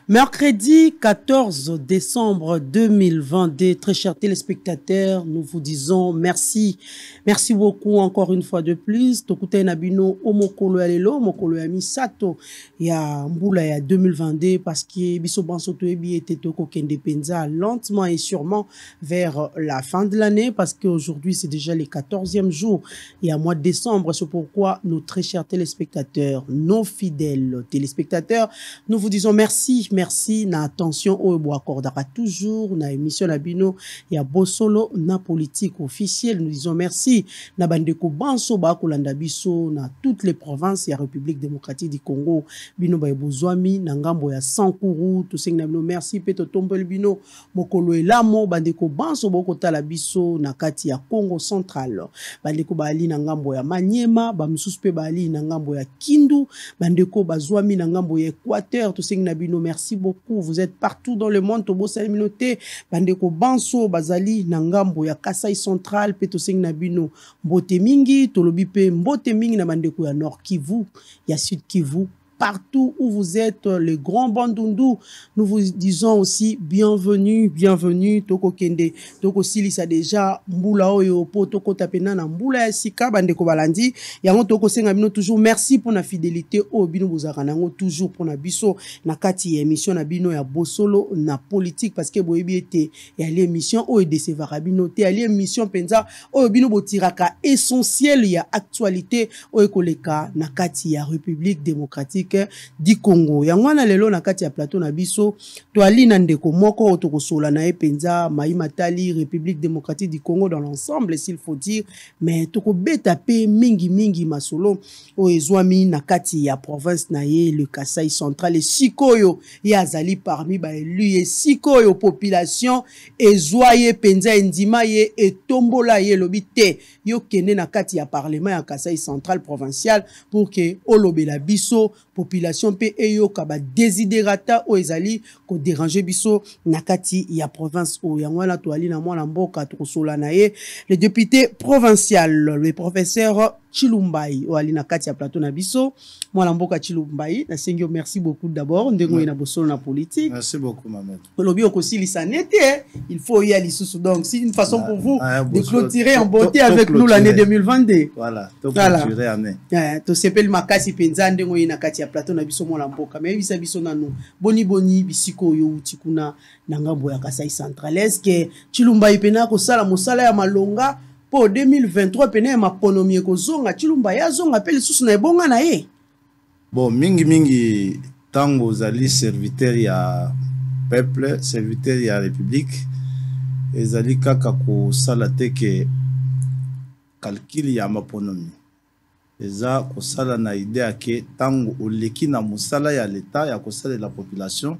Mercredi 14 décembre 2022, très chers téléspectateurs, nous vous disons merci. Merci beaucoup encore une fois de plus. Tokute Nabino Omokolo Alelo, Mokolo Yami Sato, ya Mbula ya 2022, parce que Biso Bansoto Ebi était Toko Kende Penza lentement et sûrement vers la fin de l'année, parce qu'aujourd'hui c'est déjà le 14e jour et à mois de décembre. C'est pourquoi nos très chers téléspectateurs, nos fidèles téléspectateurs, nous vous disons merci. Merci na attention au accordera toujours na émission na bino ya Bosolo na politique officielle. Nous disons merci na bandeko banso ba kolanda biso na toutes les provinces ya République démocratique du Congo. Bino ba bozwami na ngambo ya Sankuru to sing na bino merci peto tombel bino mokolo elamo bandeko banso boko tala biso na kati ya Congo central. Bandeko bali na ngambo ya Maniema, ba msusu pe bali na ngambo ya Kindu, bandeko bazwami na ngambo ya Équateur to sing na bino merci beaucoup. Vous êtes partout dans le monde. Tobo Saliminote, Bandeko Banso, Bazali, Nangambo, ya Kasai Central, Peto Sing Nabino, Mbote Mingi, Tolobipe, Mbote Mingi, na Bandeko ya Nord Kivu, ya Sud Kivu. Partout où vous êtes, le grand Bandundu, nous vous disons aussi bienvenue, bienvenue. Toko Kende, Toko Silisa déjà, Mbula Oyo, Po Toko Tapena, Mbula Sika, Bandeko Balandi, Yango Toko Sengabino, toujours merci pour la fidélité, au Bino Bouzaranango, toujours pour la biso, na kati émission, na bino ya Bosolo, na politique, parce que Boebi était, et à l'émission, au EDC Varabino, te à l'émission Penza, au Bino Botiraka, essentiel, il y a actualité, au Ekoleka, na kati ya République démocratique di Congo. Yangwana lelo na kati ya plateau na biso to ali na ndeko moko otokosola na epenza Mai Matali République démocratique du Congo dans l'ensemble s'il faut dire, mais toko beta pe mingi masolo o ezwami na kati ya province na ye le Kasai central et sikoyo ya azali parmi ba élu et sikoyo population ezwaye penza endima ye etombola ye lobite yo kende na kati ya parlement ya Kasai central provincial pour que olobela biso population pe eyo kaba desiderata o ezali ko déranger biso nakati ya province o yangwana to ali na mwana mboka to sola na ye le député provincial le professeur Chilumbai o ali na kati ya plateau na biso mwana mboka Chilumbai na sengio merci beaucoup d'abord ndengo na Bosolo na politique. Merci beaucoup maman. Lobi okosili sanete il faut y aller sous donc c'est une façon pour vous de clôturer en beauté avec nous l'année 2022. Voilà, to clôturer année. To sepel makasi penza ndengo na kati ya plateau na biso mwana mboka mais bisa biso nanu boni bisiko yo utikuna na ngambo ya Kasai central. Est-ce que Chilumbai pena ko sala mosala ya malonga pour 2023 pena ma ponomie ko zonga Chilumbai ya zonga pe lisusu na ebonga na ye? Bon mingi tango zali serviteur ya peuple, serviteur ya république ezali kaka ko sala teke calcul ya maponomi eza ko sala na idée ke tango oleki na musala ya l'état ya ko sala la population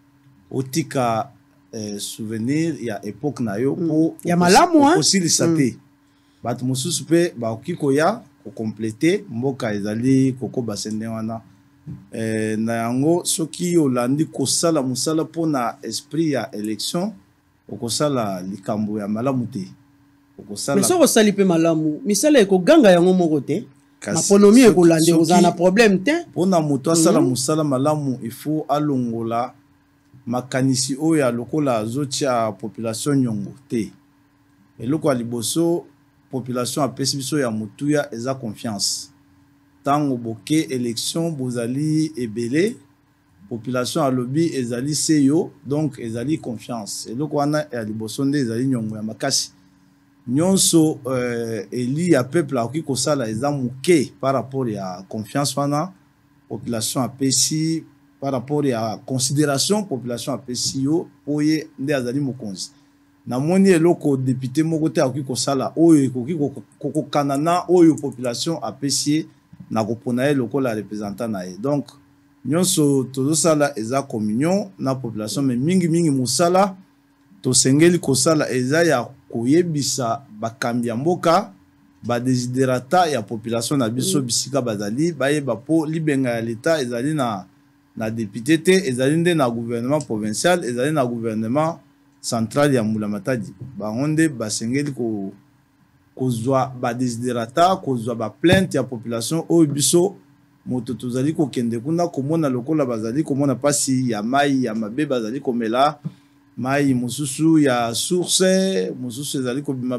otika souvenir ya époque na yo po ya malamu aussi le saté bat mususu pe ba okiko ya ko compléter mboka ezali koko basende wana na yango soki olandi ko sala musala po na esprit ya élection ko sala likambo ya malamu te ko sala mais so ko sali pe malamu misala eko ganga yango moko te maponomi ekolande ozana problème te pona moto asala musala malamu il faut alongola makanisi oya lokola zotia population nyongo te eloko aliboso population apesi biso ya mutuya eza confiance tango boke élection bozali ebele population alobi ezali seyo donc ezali confiance eloko wana ya liboso nde ezali nyongo ya makasi nyonso eli ya peuple akoki kosala eza muke par rapport ya confiance wana population apesi par rapport ya considération population apesi yo oye nde azali mokonzi na moni eloko député moko te akoki kosala oyo ekoki kokokana na oyo population apesi na kopona ye lokola représentant na ye donc nyonso tozosala eza communion na population mais mingi mosala tosengeli kosala eza ya koyebisa bakambi ya mboka badesiderata ya population na biso bisika bazali bayeba po libenga ya l'état ezali na député te ezali nde na gouvernement provincial ezali na gouvernement central ya Mbula Matadi bango nde basengeli kozwa badesiderata kozwa baplainte ya population oyo biso moto tozali kokende kuna komona lokola bazali komona pasi ya mai ya mabe bazali komela mai mosusu ya source mosusu ezali kobima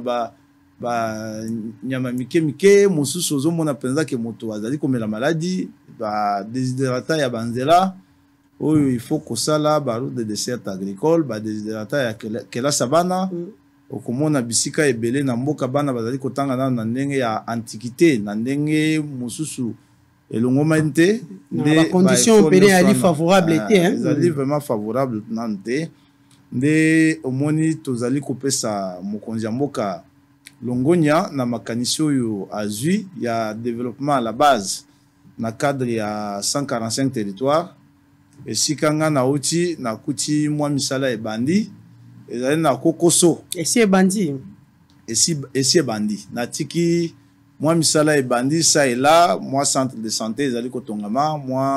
ba nyama mike mike mosusu ozomona penza ke moto azali komela maladi ba desiderata ya banzela oyo il faut kosala ba route de dessert agricole ba desiderata ya kelasa bana okomona bisika ebele na mboka bana bazali kotanga na ndenge ya antiquité na ndenge mosusu elongoma nte la condition pene ali favorable te hein ezali vraiment favorable nante nde omoni tozali kopesa mokonzi ya mboka Longonia na makanisi oyo azui ya développement à la base na cadre ya 145 territoires esika nga na uti na kuti mwa misala ebandi ezali na kokoso esi ebandi esi ebandi na tiki mwa misala ebandi sa ela mwa centre de santé ezali kotongama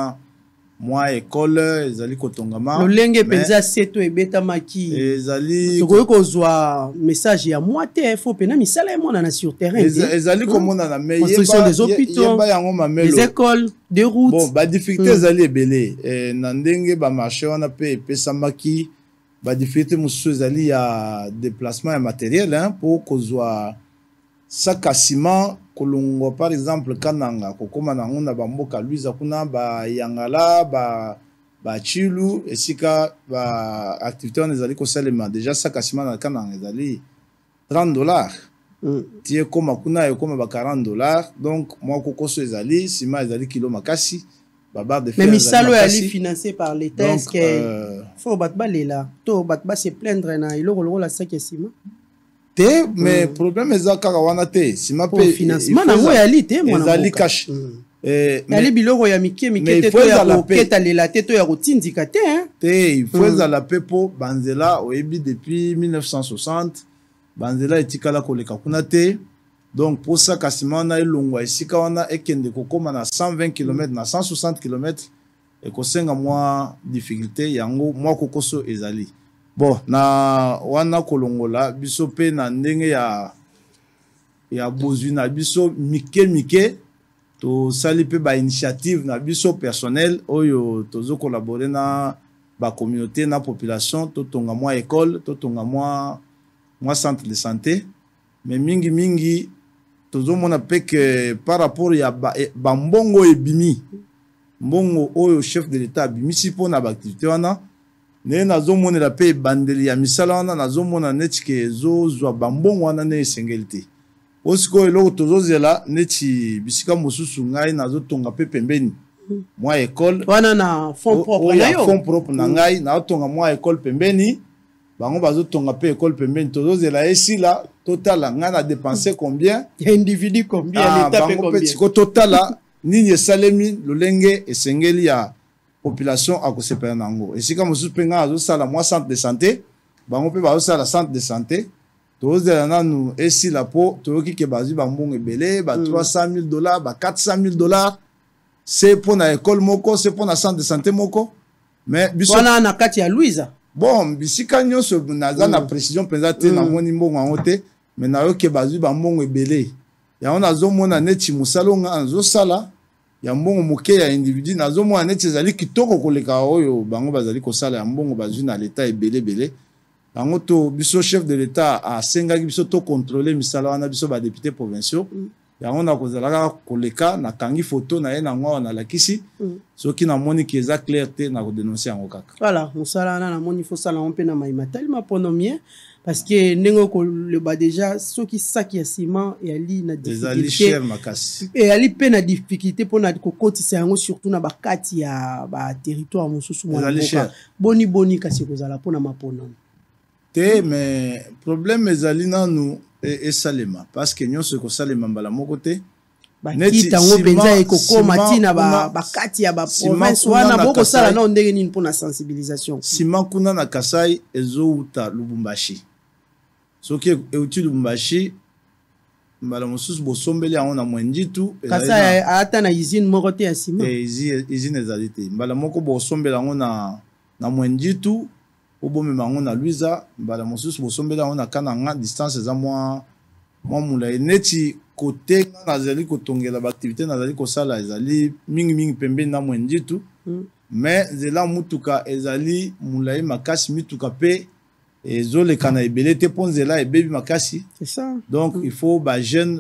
mwa école ezali kotongama lolenge penza seto ebetamaki ezali tokoki kozwa message ya mwa te fo pena misala emona na sur terrain ezali komona na me construction des hôpitaux yango mamelo des écoles des routes bon ba difficulté ezali ebele na ndenge ba marché wana pe epesamaki ba difficulté mosusu ezali ya déplacement ya matériel hein pour kozwa saka ciment kolongwa par exemple kananga kokoma nango na bamboka luiza kuna ba yangala ba chilu esika ba activité wana ezali kosalema déjà saka ciment na kananga ezali $30 tie koma kuna ekoma ba $40 donc moi kokoso ezali ciment ezali kilo makasi babar de fer mais misalo ali financé par l'état est-ce que faut batba lela to batba se plaindre na iloko lokola saka ciment te mais problème eza kaka wana te sima pe financement nango yali te mwana ezali cash yali biloko ya mike mike te to ya koketa lela te to ya kotindika te te il faut ezala pe po banzela oyebi depuis 1960 banzela etikala koleka kuna te donc pour ça kasima wana elongwa esika wana ekende kokoma na 120 km na 160 km ekosenga mwa difficulté yango mwa kokoso ezali bon na wana kolongola biso pe na ndenge ya bozwi na biso mike to sali pe ba initiative na biso personnel oyo tozo collaborer na ba communauté na population to tonga mwa école to tonga mwa centre de santé mais mingi tozo mona pe que par rapport ya ba mbongo ebimi mbongo oyo chef de l'état abimi si pona ba activité wana ne nazomonela pe bandeli ya misala wana nazomona neti ke ezozwa bambongo wana ne esengeli te osiko eloko tozozela neti bisika mosusu ngai nazotonga pe pembeni mwa école wana na fond propre na yo fond propre na ngai naotonga mwa école pembeni bango bazotonga pe école pembeni tozozela esila totala ngai na dépenser combien individu combien l'état pe combien bango pe totala nini esalemi lolenge esengeli ya population a kosepela nango esika mosusu pe nga azosala mwa centre de santé bango pe bazosala centre de santé tozela nanu esila po toyoki ke bazwi bambongo ebele ba $300,000 ba $400,000 c'est pour na école moko c'est pour na centre de santé moko mais biso wana na kati ya Louisa bon bisika nyonso naza na précision penza te na moni mbongo yango te mais nayoki bazwi bambongo ebele yango nazomona neti mosala nga azosala ya mbongo moke ya individu nazomona neti ezali kitoko koleka oyo bango bazali kosala ya mbongo bazwi na l'état ebele yango to biso chef de l'état asengaki biso to contrôler misala wana biso ba députés provinciaux yango na kozala kaka koleka na kangi photo na ye nango awa nalakisi soki namoni ki eza clair te na kodénoncer yango kaka voilà mosala wana namoni fosala yango mpe na mayima talima mpono mien parce que ndenge koloba déjà soki saki ya ciment eyali na difficulté eyali mpe na difficulté mpona kokotisa yango surtout na bakati ya baterritoire mosusu mwana mboka boni kasi ekozala mpona maponami te mais problème ezali nanu esalema parce que nyonso ekosalema mbala moko te bakita yango mpenza ekokoma ntina bakati ya baprovince wana bokosala nao ndenge nini mpona sensibilisation nsima kuna na Kasai ezouta Lubumbashi soki euti Lubumbashi mbala mosusu bosombeli yango na Mwenditu Kasai ata na usine moko te ya nsima usine ezali te mbala moko bosombela yango na Mwenditu obomema yango na Luiza mbala mosusu bosombela yango na Kananga distance eza mwa mulayi neti côté nazali kotongela ba activité nazali kosala ezali mingi pembe na mwendi tout mais zela mutuka ezali mulai makasi mituka pe ezoleka na ebele te mpo nzela ebebi makasi. C'est ça. Donc il faut ba jeune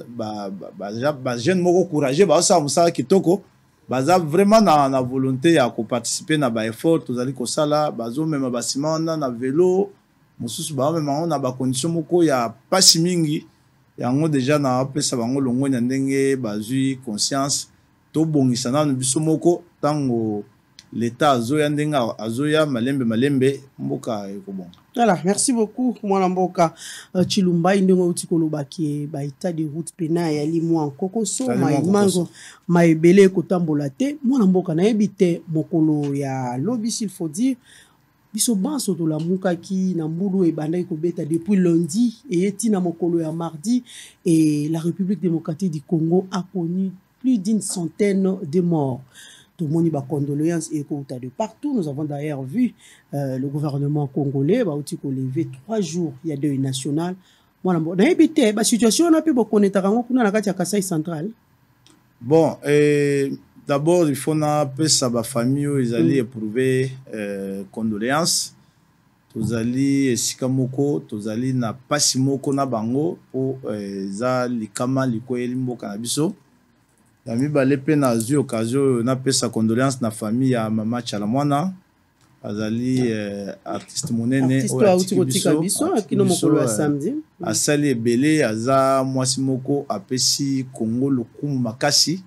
moko courageux baosala mosala kitoko baza vraiment na volonté ya koparticiper na ba effort tozali kosala bazomema basima wana na vélo mosusu baomema na bacondition moko ya pasi mingi yango déjà na apesa bango longo na ndenge bazwi conscience tobongisa nanu biso moko ntango l'État azoya ndenge azoya malembe mboka ekobonga. Voilà, merci beaucoup mwana mboka Chilumba ndenge uti kolobaki ba état de route pena ya limu en kokoso mango maebele kotambola te mwana mboka na yebite mokolo ya lobby s'il faut dire biso banso to la mukaki na mbulu e banda ekobeta depuis lundi et etina mokolo ya mardi et la République démocratique du Congo a connu plus d'une centaine de morts. Tout le monde a condoléances et de partout. Nous avons d'ailleurs vu le gouvernement congolais qui a levé 3 jours. Il y a deuil national. Moi, la situation on a pu connaître la Kasaï centrale. Bon, d'abord il faut que sa famille ils allaient éprouver condoléances. Tous allés sikamoko, tous allés na pasimoko na bango pour za likama likoyeli mboka na biso. Yami balepe na zu occasion na pesa condoléances na famille ya mama Chalamwana azali artiste monene o artiste biso akino mokolo ya samedi asali ebele aza mwasi moko apesi Congo lokumu makasi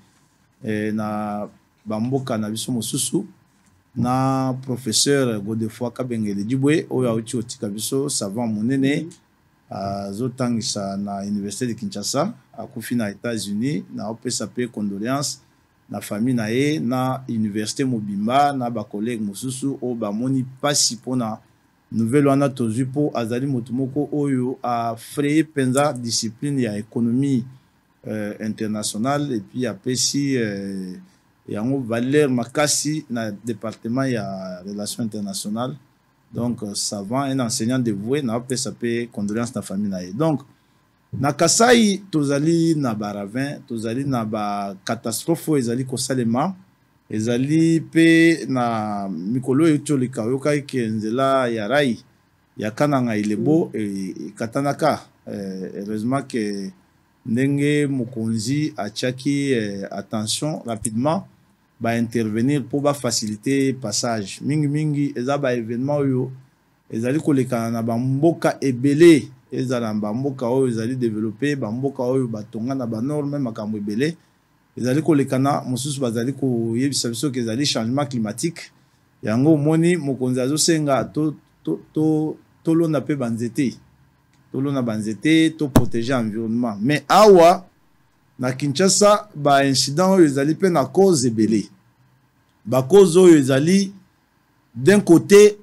na bamboka na biso mosusu na professeur Godefroid Kabengele Dibwe oyo auti otika biso savant monene azotangisa na Université de Kinshasa akufi na États-Unis na opesa pe condoléances na famille na ye na Université Mobimba na ba collègue mosusu o ba moni pasi pona nouvelle wana tozwi po azali motu moko oyo a frayé penza discipline ya économie internationale et puis apesi yango valeur makasi na département ya relations internationales. Donc savant un enseignant dévoué na pe sapé condoléances na famille na ye. Donc na Kasai tozali na baravin tozali na ba catastrophe ezali kosalema ezali pe na mikolo eto likayoka ikenzela ya rai ya kananga ilebo e katanaka heureusement que ndenge mokonzi achaki attention rapidement ba intervenir pour ba faciliter passage mingi eza ba événement yo ezali kolekana na ba mboka ebele ezala ba mboka oyo ezali développer ba mboka oyo batonga na ba norme makambo ebele ezali kolekana mosusu bazali ko yebisa biso ke ezali changement climatique yango moni mokonzi azosenga to lona pe banzete to protéger environnement mais awa na Kinshasa ba incident oyo ezali pe na cause ebele ba cause oyo ezali d'un côté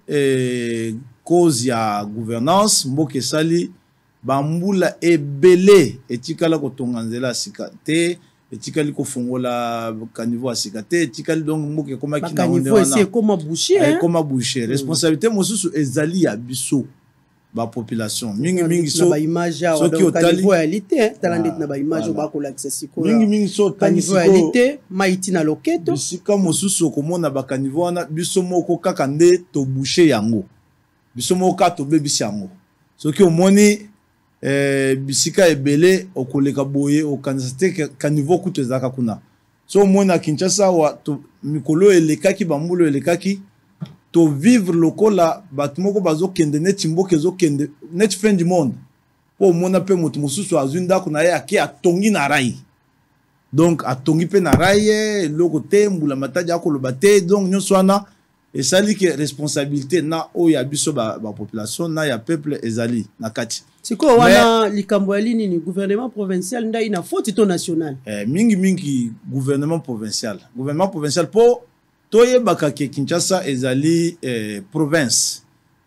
cause ya gouvernance mboka esali ba mbula ebele etikala kotonga nzela sika te etikali kofungola caniveau asika te etikali donc mboka ekoma kina caniveau esi koma boucher responsabilité mosusu ezali ya biso ba population mingi so ba image so ki otali réalité talande na ba image ba ko l'accès siko mingi so caniveau réalité maiti na loketo bisika mosusu komona ba caniveau wana biso moko kaka nde to boucher yango biso moko ka to bebisi yango so ki omoni bisika ebele okoleka boye okansate caniveau kuto ezaka kuna so mona Kinshasa wa to mikolo elekaki bambulo elekaki to vivre lokola batumoko bazo kende net mboka zo kende net fin du monde po mona pe motu mosusu azunda kuna ye aki atongi na rai donc atongi pe na rai loko te mbula mataji akoloba te donc nyonso wana esali ke responsabilité na oyo abiso ba population na ya peuple ezali na kati siko wana likambo ya lini ni gouvernement provincial nda ina faute to national mingi gouvernement provincial po toyebaka ke Kinshasa ezali province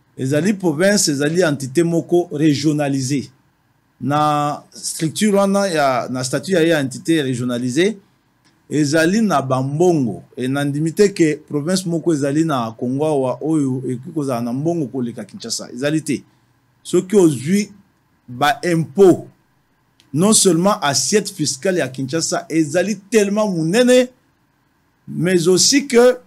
ezali entité moko régionalisée na structure wana ya na statut ya entité régionalisée ezali na bambongo enandimite ke province moko ezali na Congo wa oyo ekikoza na mbongo koleka Kinshasa ezali te soki ozwi ba impôt non seulement assiette fiscale à Kinshasa ezali tellement munene, mais aussi que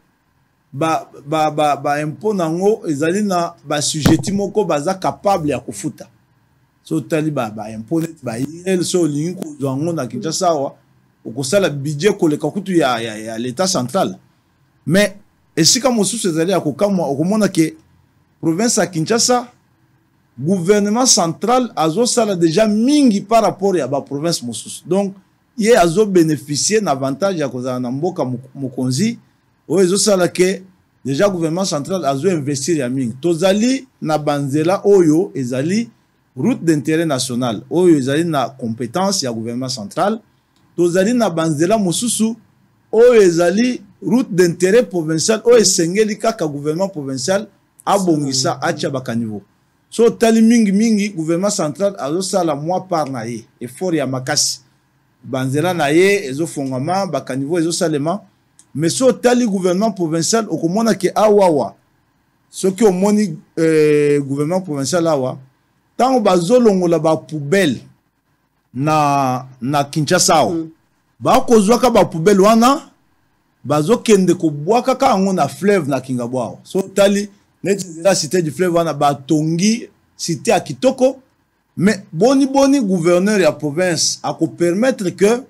impôt nango ezali na sujet moko baza capable ya kofuta. So tali impôt net il so lingi kozwa ngo na Kinshasa wa okosala budget koleka kutu ya l'état central. Mais esika mosusu ezali ya kokamwa okomona ke province à Kinshasa gouvernement central azosala déjà mingi par rapport à la province mosusu. Donc ye azo bénéficier d'avantage ya kozala na mboka mokonzi oyo ezosala ke déjà gouvernement central azo investir ya mingi. Tozali na banzela oyo ezali route d'intérêt national oyo ezali na compétence ya gouvernement central. Tozali na banzela mosusu oyo ezali route d'intérêt provincial oyo esengeli kaka gouvernement provincial abongisa atia bakaniveau. So tali mingi gouvernement central azosala mois par na ye effort ya makasi banzela na ye ezofongama bakaniveau ezosalema. Mais so tali gouvernement provincial okomona ke awawa soki omoni gouvernement provincial awa tango bazolongola ba poubelle na Kinshasa bakozwaka ba poubelle wana bazokende kobwaka ka ngo na fleuve na Kingabwa. So tali neti la cité du fleuve wana batongi cité à kitoko, mais boni gouverneur ya province a ko permettre que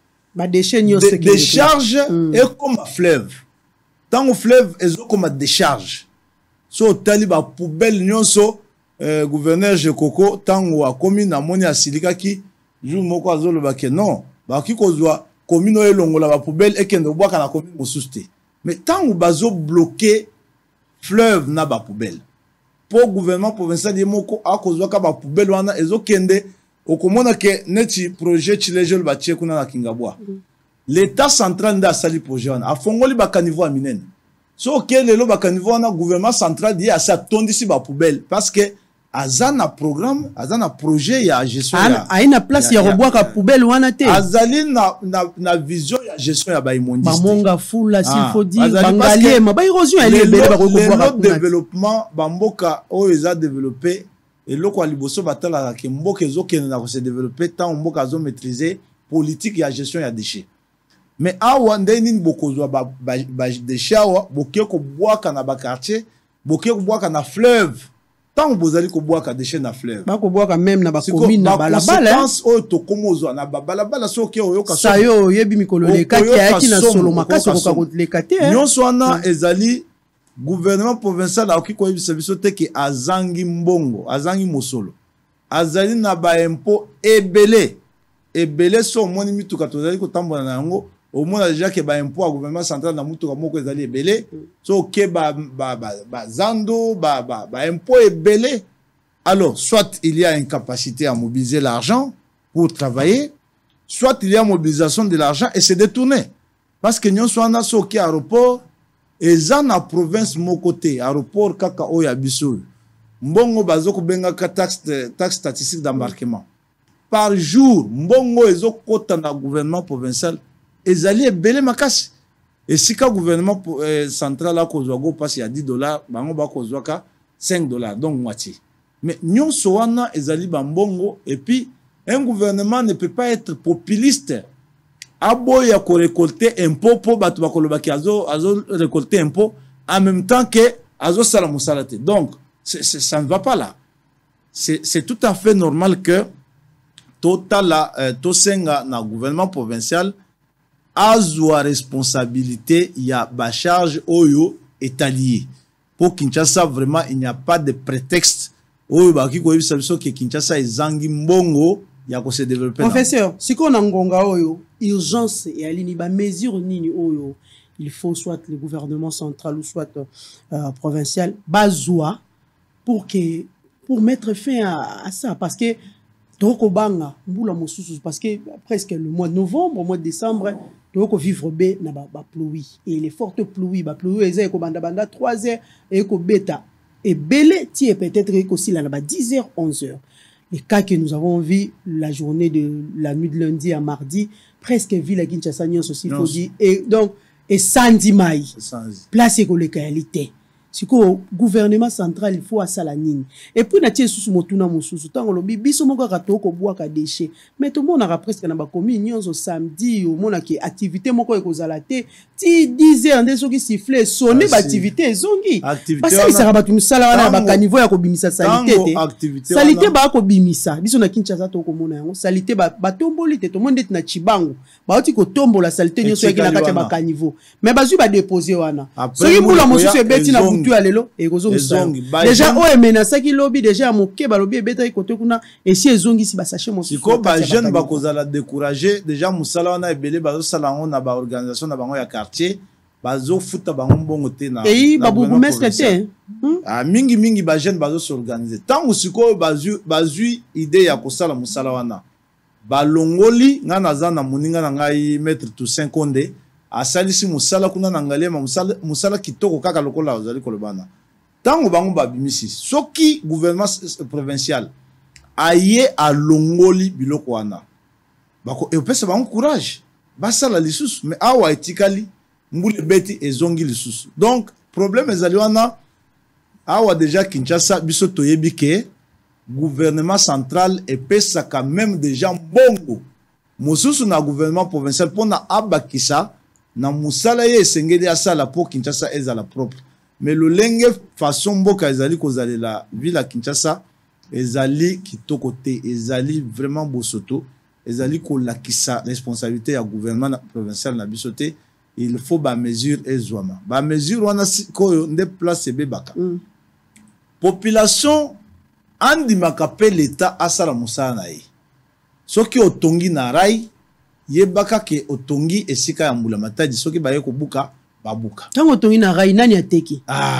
décharge est comme un fleuve. Tant que fleuve est comme une décharge. So tali ba poubelle nyonso gouverneur Jekoko tango a commune na moni asilika ki jour moko azolo ba ke non ba ki kozwa commune elongola ba poubelle et kende bwaka na commune mosuste. Mais tango bazo bloquer fleuve na ba poubelle pour gouvernement provincial de moko a kozwa ka ba poubelle wana ezokende okomona ke neti projet chilejol ba tie kuna na Kingabwa. L'état central nda sali projet wana afongoli ba caniveau minene. So ke lelo ba caniveau wana gouvernement central di asa tondisi ba poubelle parce que azana programme azana projet ya gestion ya aina place ya robwaka poubelle wana te azali na vision ya gestion ya ba immondiste bamonga fula s'il faut dire bangalie ma ba érosion elle est belle ba robwaka développement bamboka o eza développer et loko aliboso batala ke mboka ezokende na ko se développer tant mboka zo maîtriser politique ya gestion ya déchets. Mais awa ndeni bokozwa ba déchets awa boke ko bwaka na ba quartier boke ko bwaka na fleuve. Tant que vous allez boire des déchets dans fleuve. Ba ko boire même na ba commune na balabala. Conséquence o to komozo na balabala so ke oyo ka so. Sa yo yebi mikolo le kati ya ki na solo makasi ko ka le kati. Nyonso wana ezali gouvernement provincial a ki ko yebi service te ke azangi mbongo, azangi mosolo. Azali na ba impôt ebele so moni mituka tozali ko tambola na yango. Au moins déjà que ba impôt à gouvernement central na mutuka moko ezali ebele so ke ba zando ba impôt ebele. Alors soit il y a incapacité à mobiliser l'argent pour travailler, soit il y a mobilisation de l'argent et c'est détourné parce que nous sommes na so ke aéroport eza na province moko te aéroport kaka oya biso mbongo bazoko benga ka taxe statistique d'embarquement par jour mbongo ezokota na gouvernement provincial ezali ebele makasi. Et si ka gouvernement central a kozwa go passe ya $10 bango ba kozwa ka $5 donc moitié. Mais nyonso wana ezali bambongo et puis un gouvernement ne peut pas être populiste. Aboya ko récolter impôt pour batu bakoloba ki azo récolter impôt en même temps que azo sala musalate. Donc ça ne va pas là. C'est tout à fait normal que total tosenga na gouvernement provincial azwa responsabilité ya ba charge oyo étalier pour Kinshasa. Vraiment il n'y a pas de prétexte oyo ba ki ko yebisa biso ke Kinshasa ezangi mbongo ya ko se développer. Professeur siko na ngonga oyo urgence et alini ba mesure nini oyo il faut soit le gouvernement central ou soit provincial bazwa pour mettre fin à ça parce que tokobanga mbula mosusu parce que presque le mois de novembre au mois de décembre donc vivre bé na ba pluie et les fortes pluies ba pluie eza ko banda 3 heures et ko beta et belé ti et peut-être que aussi là ba 10 heures 11 heures les cas que nous avons vu la journée de la nuit de lundi à mardi presque ville à Kinshasa nyonso aussi faut dire et donc et samedi mai place ko le qualité siko gouvernement central il faut asala nini et puis na tie susu motuna mususu tango lobi biso moko ka to ko boaka déchet mais tout monde a presque na ba commune nyonzo samedi au mona ki activité moko ekozala te ti 10h nde soki siffler sonner ba activité ezongi parce que ça ba tu musala wana ba caniveau ya ko bimisa salité te salité ba ko bimisa biso na Kinshasa to ko mona yango salité ba tomboli te to monde na Chibangu ba oti ko tombola salité nyonso ya kina kati ba caniveau mais bazui ba déposer wana soki mbula mususu ebeti na butu alelo ekozongi déjà o emenasa ki lobby déjà moke ba lobby ebeta ikote kuna esi ezongi si ba sachet mususu siko ba jeune ba kozala décourager déjà musala wana ebele bazo sala ngo na ba organisation na bango ya quartier bazo futa bango mbongo te na ba bourgmestre te mingi ba jeune bazo s'organiser tango siko bazui idée ya kosala musala wana ba longoli nga nazana muninga na ngai maître Toussaint Konde asalisi musala kuna na ngalema musala kitoko kaka lokola ozali kolobana tango bango babimisi soki gouvernement provincial aye alongoli biloko wana bako epesa bango courage basala lisusu mais awa etikali mbule beti ezongi lisusu donc problème ezali wana awa déjà Kinshasa biso toyebi ke gouvernement central epesa quand même déjà bongo mosusu na gouvernement provincial pona abakisa na musala ye esengeli asala pour Kinshasa ezala propre mais le lenge façon mboka ezali kozali la ville à Kinshasa ezali kitoko te ezali vraiment bosoto ezali kolakisa responsabilité ya gouvernement provincial na biso te il faut ba mesure ezwama ba mesure wana koyo nde place ebebaka population andimaka pe l'état asala musala na ye soki otongi na rai yebaka ke otongi esika ya mbula matadi soki baye kobuka babuka tango otongi na rai nani ateki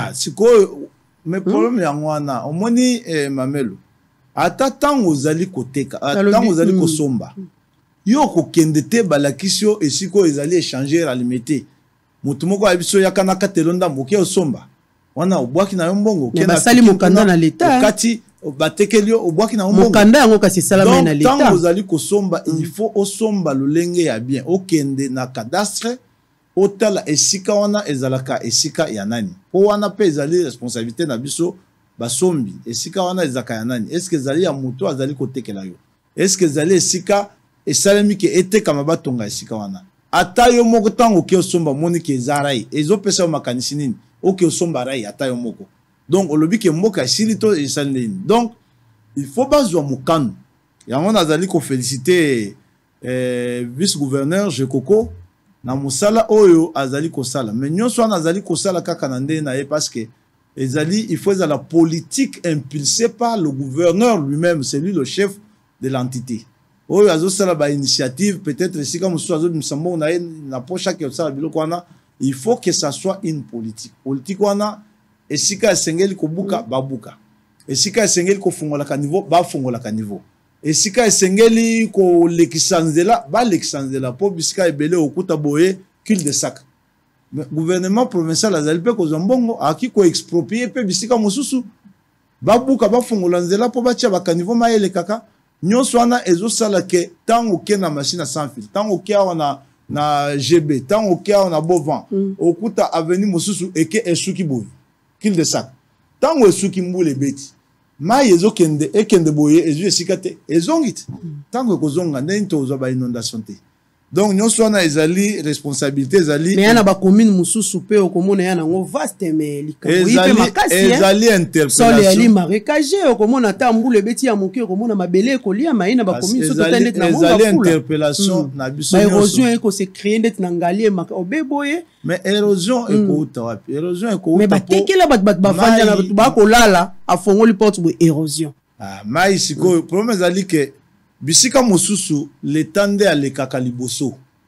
sikoyo mais problème yango wana omoni mamelo ata tango ozali koteka tango ozali kosomba yo kokende te balakisi yo esiko ezali échanger alimité motu moko abiso yakana katelonda moke osomba wana obwaki na yo mbongo kena basali mokanda na l'état kati batekeli yo obwaki na mbongo mokanda yango kasi salama na l'état tango ozali kosomba il faut osomba lolenge ya bien okende na cadastre otala esika wana ezalaka esika ya nani po wana pe ezali responsabilité na biso basombi esika wana ezaka ya nani est-ce que ezali ya moto azali kotekela yo est-ce que ezali esika esalemi ke etekama batonga esika wana ata yo moko tango ke osomba moni ke ezarai ezopesa yo makanisi nini oke osomba rai ata yo moko donc olobi ke mboka esili to esali nini donc il faut bazwa mokano yango nazali ko féliciter vice-gouverneur Jekoko na musala oyo azali kosala mais nyonso wana azali kosala kaka na nde na ye parce que ezali il faut la politique impulsée par le gouverneur lui-même c'est lui le chef de l'entité oyo azosala ba initiative peut-être esika mosusu azobimisa mbongo na ye na poche ake osala biloko wana il faut que ça soit une politique wana esika esengeli kobuka babuka esika esengeli kofungolaka niveau bafungolaka niveau esika esengeli kolekisa nzela balekisa nzela po bisika ebele okuta boye cul de sac gouvernement provincial azali pe kozwa mbongo aki ko exproprier pe bisika mosusu babuka bafungola nzela po batia bakaniveau mayele kaka nyonso wana ezosala ke tango ke na machine à sans fil tango ke wana na GB tango ke wana bovan okuta avenue mosusu eke esuki boye cul de sac tango esuki mbule beti mai ezokende ekende boye ezu esika te ezongit tango ekozonga ndeni tozwa ba inondation te donc nyonso wana ezali responsabilité ezali mais yana ba commune mususu pe okomona yana ngo vaste mais likambo ipe makasi ezali interpellation sole ali marécagé okomona ta mbule beti ya moki okomona mabele kolia maina ba commune so totende na ngo ezali interpellation na biso nyonso érosion eko se créer ndet na ngalie obeboye mais érosion ekouta wapi érosion ekouta mais batekela bat bafanya na ba kolala afongoli porte bo érosion mai siko problème ezali ke bisika mosusu letande alekaka liboso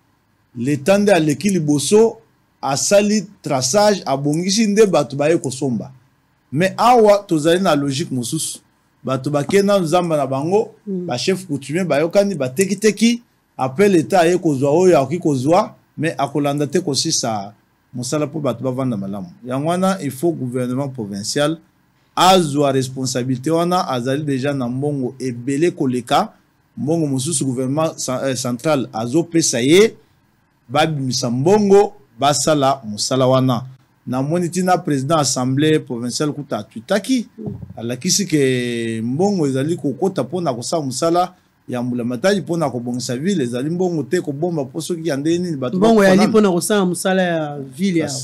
letande aleki liboso asali traçage abongisi nde bato baye kosomba mais awa tozali na logique mosusu bato bakena nzamba na bango ba chef coutumier bayokani batekiteki après l'état aye kozwa oyo akoki kozwa mais akolanda te kosisa mosala po bato bavanda malamu yango wana il faut gouvernement provincial azwa responsabilité wana azali déjà na mbongo ebele koleka mbongo mosusu gouvernement central azopesa ye babimisa mbongo basala mosala wana na moni tina président assemblée provinciale kuta tutaki alakisi ke mbongo ezali kokota pona kosala musala ya mbula matadi pona kobongisa ville ezali mbongo te kobomba po soki ya ndeni bato mbongo yali pona kosala musala ya ville ya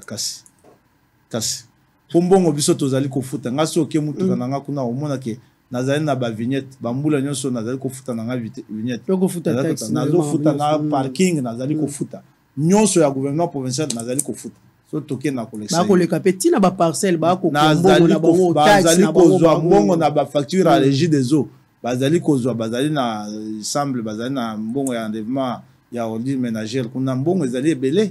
kasi po mbongo biso tozali kofuta nga soki mutuka na nga kuna omona ke nazali na ba vignette bambula nyonso nazali kofuta na nga vignette nazofuta na parking nazali kofuta nyonso ya gouvernement provincial nazali kofuta so toke na collection bakoleka petit na ba parcelle bazali kozwa mbongo na ba facture à régie des eaux bazali kozwa bazali na ensemble bazali na mbongo ya endettement ya ordre ménagère kuna mbongo ezali ebele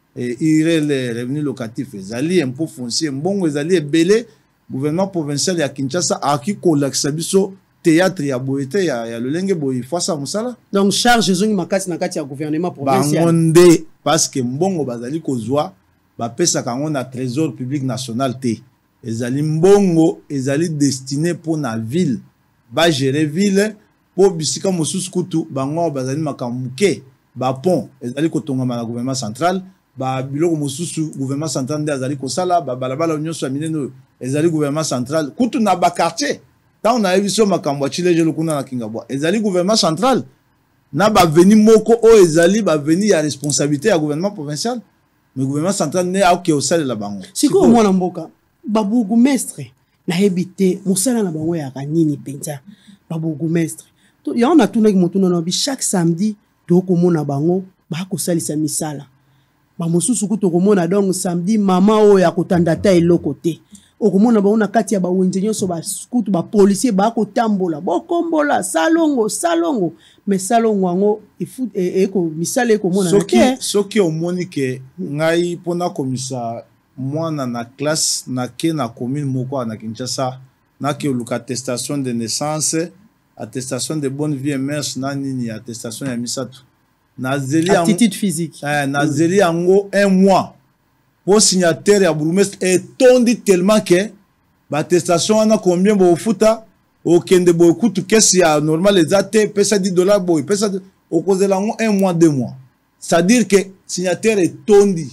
les revenus locatifs ezali impôt foncier mbongo ezali ebele gouvernement provincial ya Kinshasa aki kolakisa biso théâtre ya boyete ya lolenge boyi fasa musala donc charge zongi makati na kati ya gouvernement provincial bangonde parce que mbongo bazali kozwa bapesa kango na trésor public national te ezali mbongo ezali destiné pour na ville ba gérer ville po bisika mosusu kutu bango bazali makamuke ba pont ezali kotongama na gouvernement central ba biloko mosusu gouvernement central nde azali kosala ba balabala nyonso ya minene ezali gouvernement central kutu na ba quartier tant na ebiso makambo ya chile jelo kuna na Kingabwa ezali gouvernement central na ba veni moko o ezali ba veni ya responsabilité ya gouvernement provincial mais gouvernement central ne a ke osala la bango siko mwana mboka babourgmestre na hebité musala na bango ya kanini penza babourgmestre to ya on a tourné motuna na bi chaque samedi to komona bango ba ko salisa misala ba mosusu ko to komona donc samedi mama o ya kotandata eloko te okomona ba ona kati ya ba wenje nyonso ba skutu ba policier ba ko tambola bokombola salongo mais salongo ngo ifu eko misale ko mona soki omoni ke ngai pona komisa mwana na classe na ke na commune moko na Kinshasa na ke luka attestation de naissance attestation de bonne vie et mœurs na nini attestation ya misato na zeli attitude physique na zeli yango 1 mois pour signataire ya bourgmestre est tondi tellement que ba attestation na combien bo futa o kende bo kutu kesi ya normal ezate pesa $10 bo pesa o kozela ngo 1 mois 2 mois c'est à dire que signataire est tondi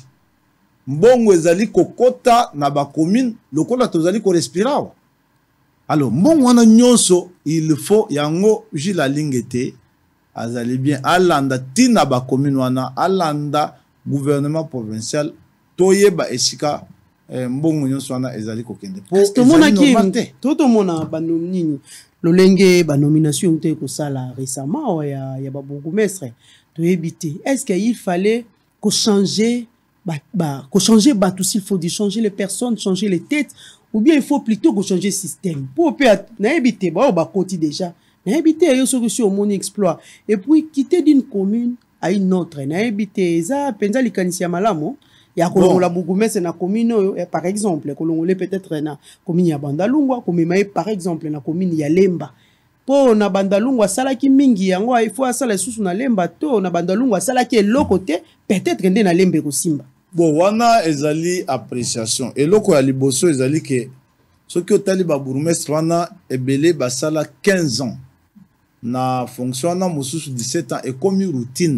mbongo ezali kokota na ba commune lokola tozali ko respira alors mbongo wana nyonso il faut yango jila lingete azali bien alanda tina ba commune wana alanda gouvernement provincial toyeba esika mbongo nyonso wana ezali kokende po toto mona banomini lolenge ba nomination te ko sala récemment ya ba bourgmestre toyebite est-ce qu'il fallait ko changer ko changer tout s'il faut changer les personnes changer les têtes ou bien il faut plutôt ko changer système pour na ebite ba koti déjà na ebite yo solution mon exploit et puis quitter d'une commune à une autre na ebite za penza likanisi ya malamo ya kolongola bourgmestre na commune par exemple kolongole peut-être na commune ya Bandalungwa komema par exemple na commune ya Lemba po na Bandalungwa salaki mingi yango il faut asala susu na Lemba to na Bandalungwa salaki eloko te peut-être nde na Lembe ko simba bon wana ezali appréciation eloko ya liboso ezali ke soki otali ba bourgmestre wana ebele basala 15 ans na fonction na mosusu 17 ans et comme routine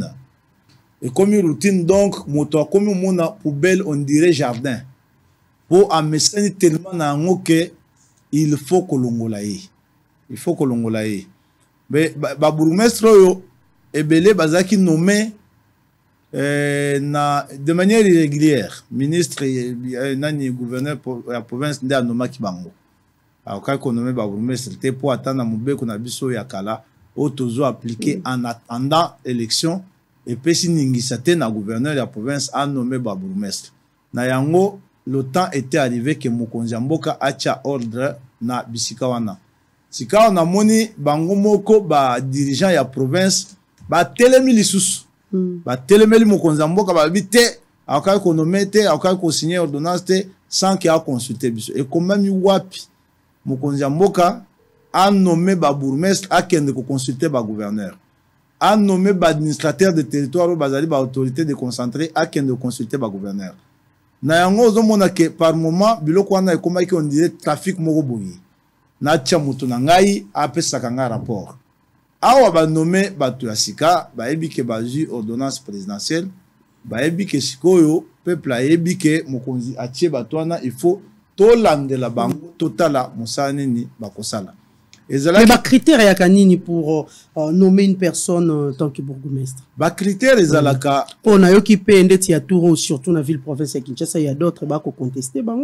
donc moto akomi mona poubelle on dirait jardin pour amesani tellement na ngo que il faut kolongola ye mais ba bourgmestre yo ebele bazaki nommé de manière irrégulière ministre nani gouverneur ya province nde anomaki bango akaki konome ba bourgmestre te po ata na mobeko na biso ya kala oyo tozo appliqué en attendant élection epesi ningisa te na gouverneur ya province a nommé ba bourgmestre na yango le temps était arrivé que mokonzi ya mboka atia ordre na bisika wana sika wana moni bango moko ba dirigeant ya province ba telemi lisusu ba telemeli mokonzi ya mboka ba bite akaki konome te akaki ko signer ordonnance te sans que a consulter biso et komami wapi mokonzi ya mboka a nommé ba bourgmestre a kende ko consulter ba gouverneur a nommé ba administrateur de territoire bazali ba autorité déconcentrée a kende consulter ba gouverneur na yango ozomona ke par moment biloko wana ekomaki on dirait trafic moko boye na tia moto na ngai apesaka nga rapport awa ba nommé bato ya sika ba ebi ke bazui ordonnance présidentielle bayebi ke sikoyo peuple ayebi ke mokonzi atie bato wana il faut tolandela bango totala mosala nini bakosala. Mais ba critère ya kanini pour nommer une personne en tant que bourgmestre? Ba critère ezalaka on a yo ki pe ndeti ya tour surtout na ville province ya Kinshasa, il y a d'autres ba ko contester bango.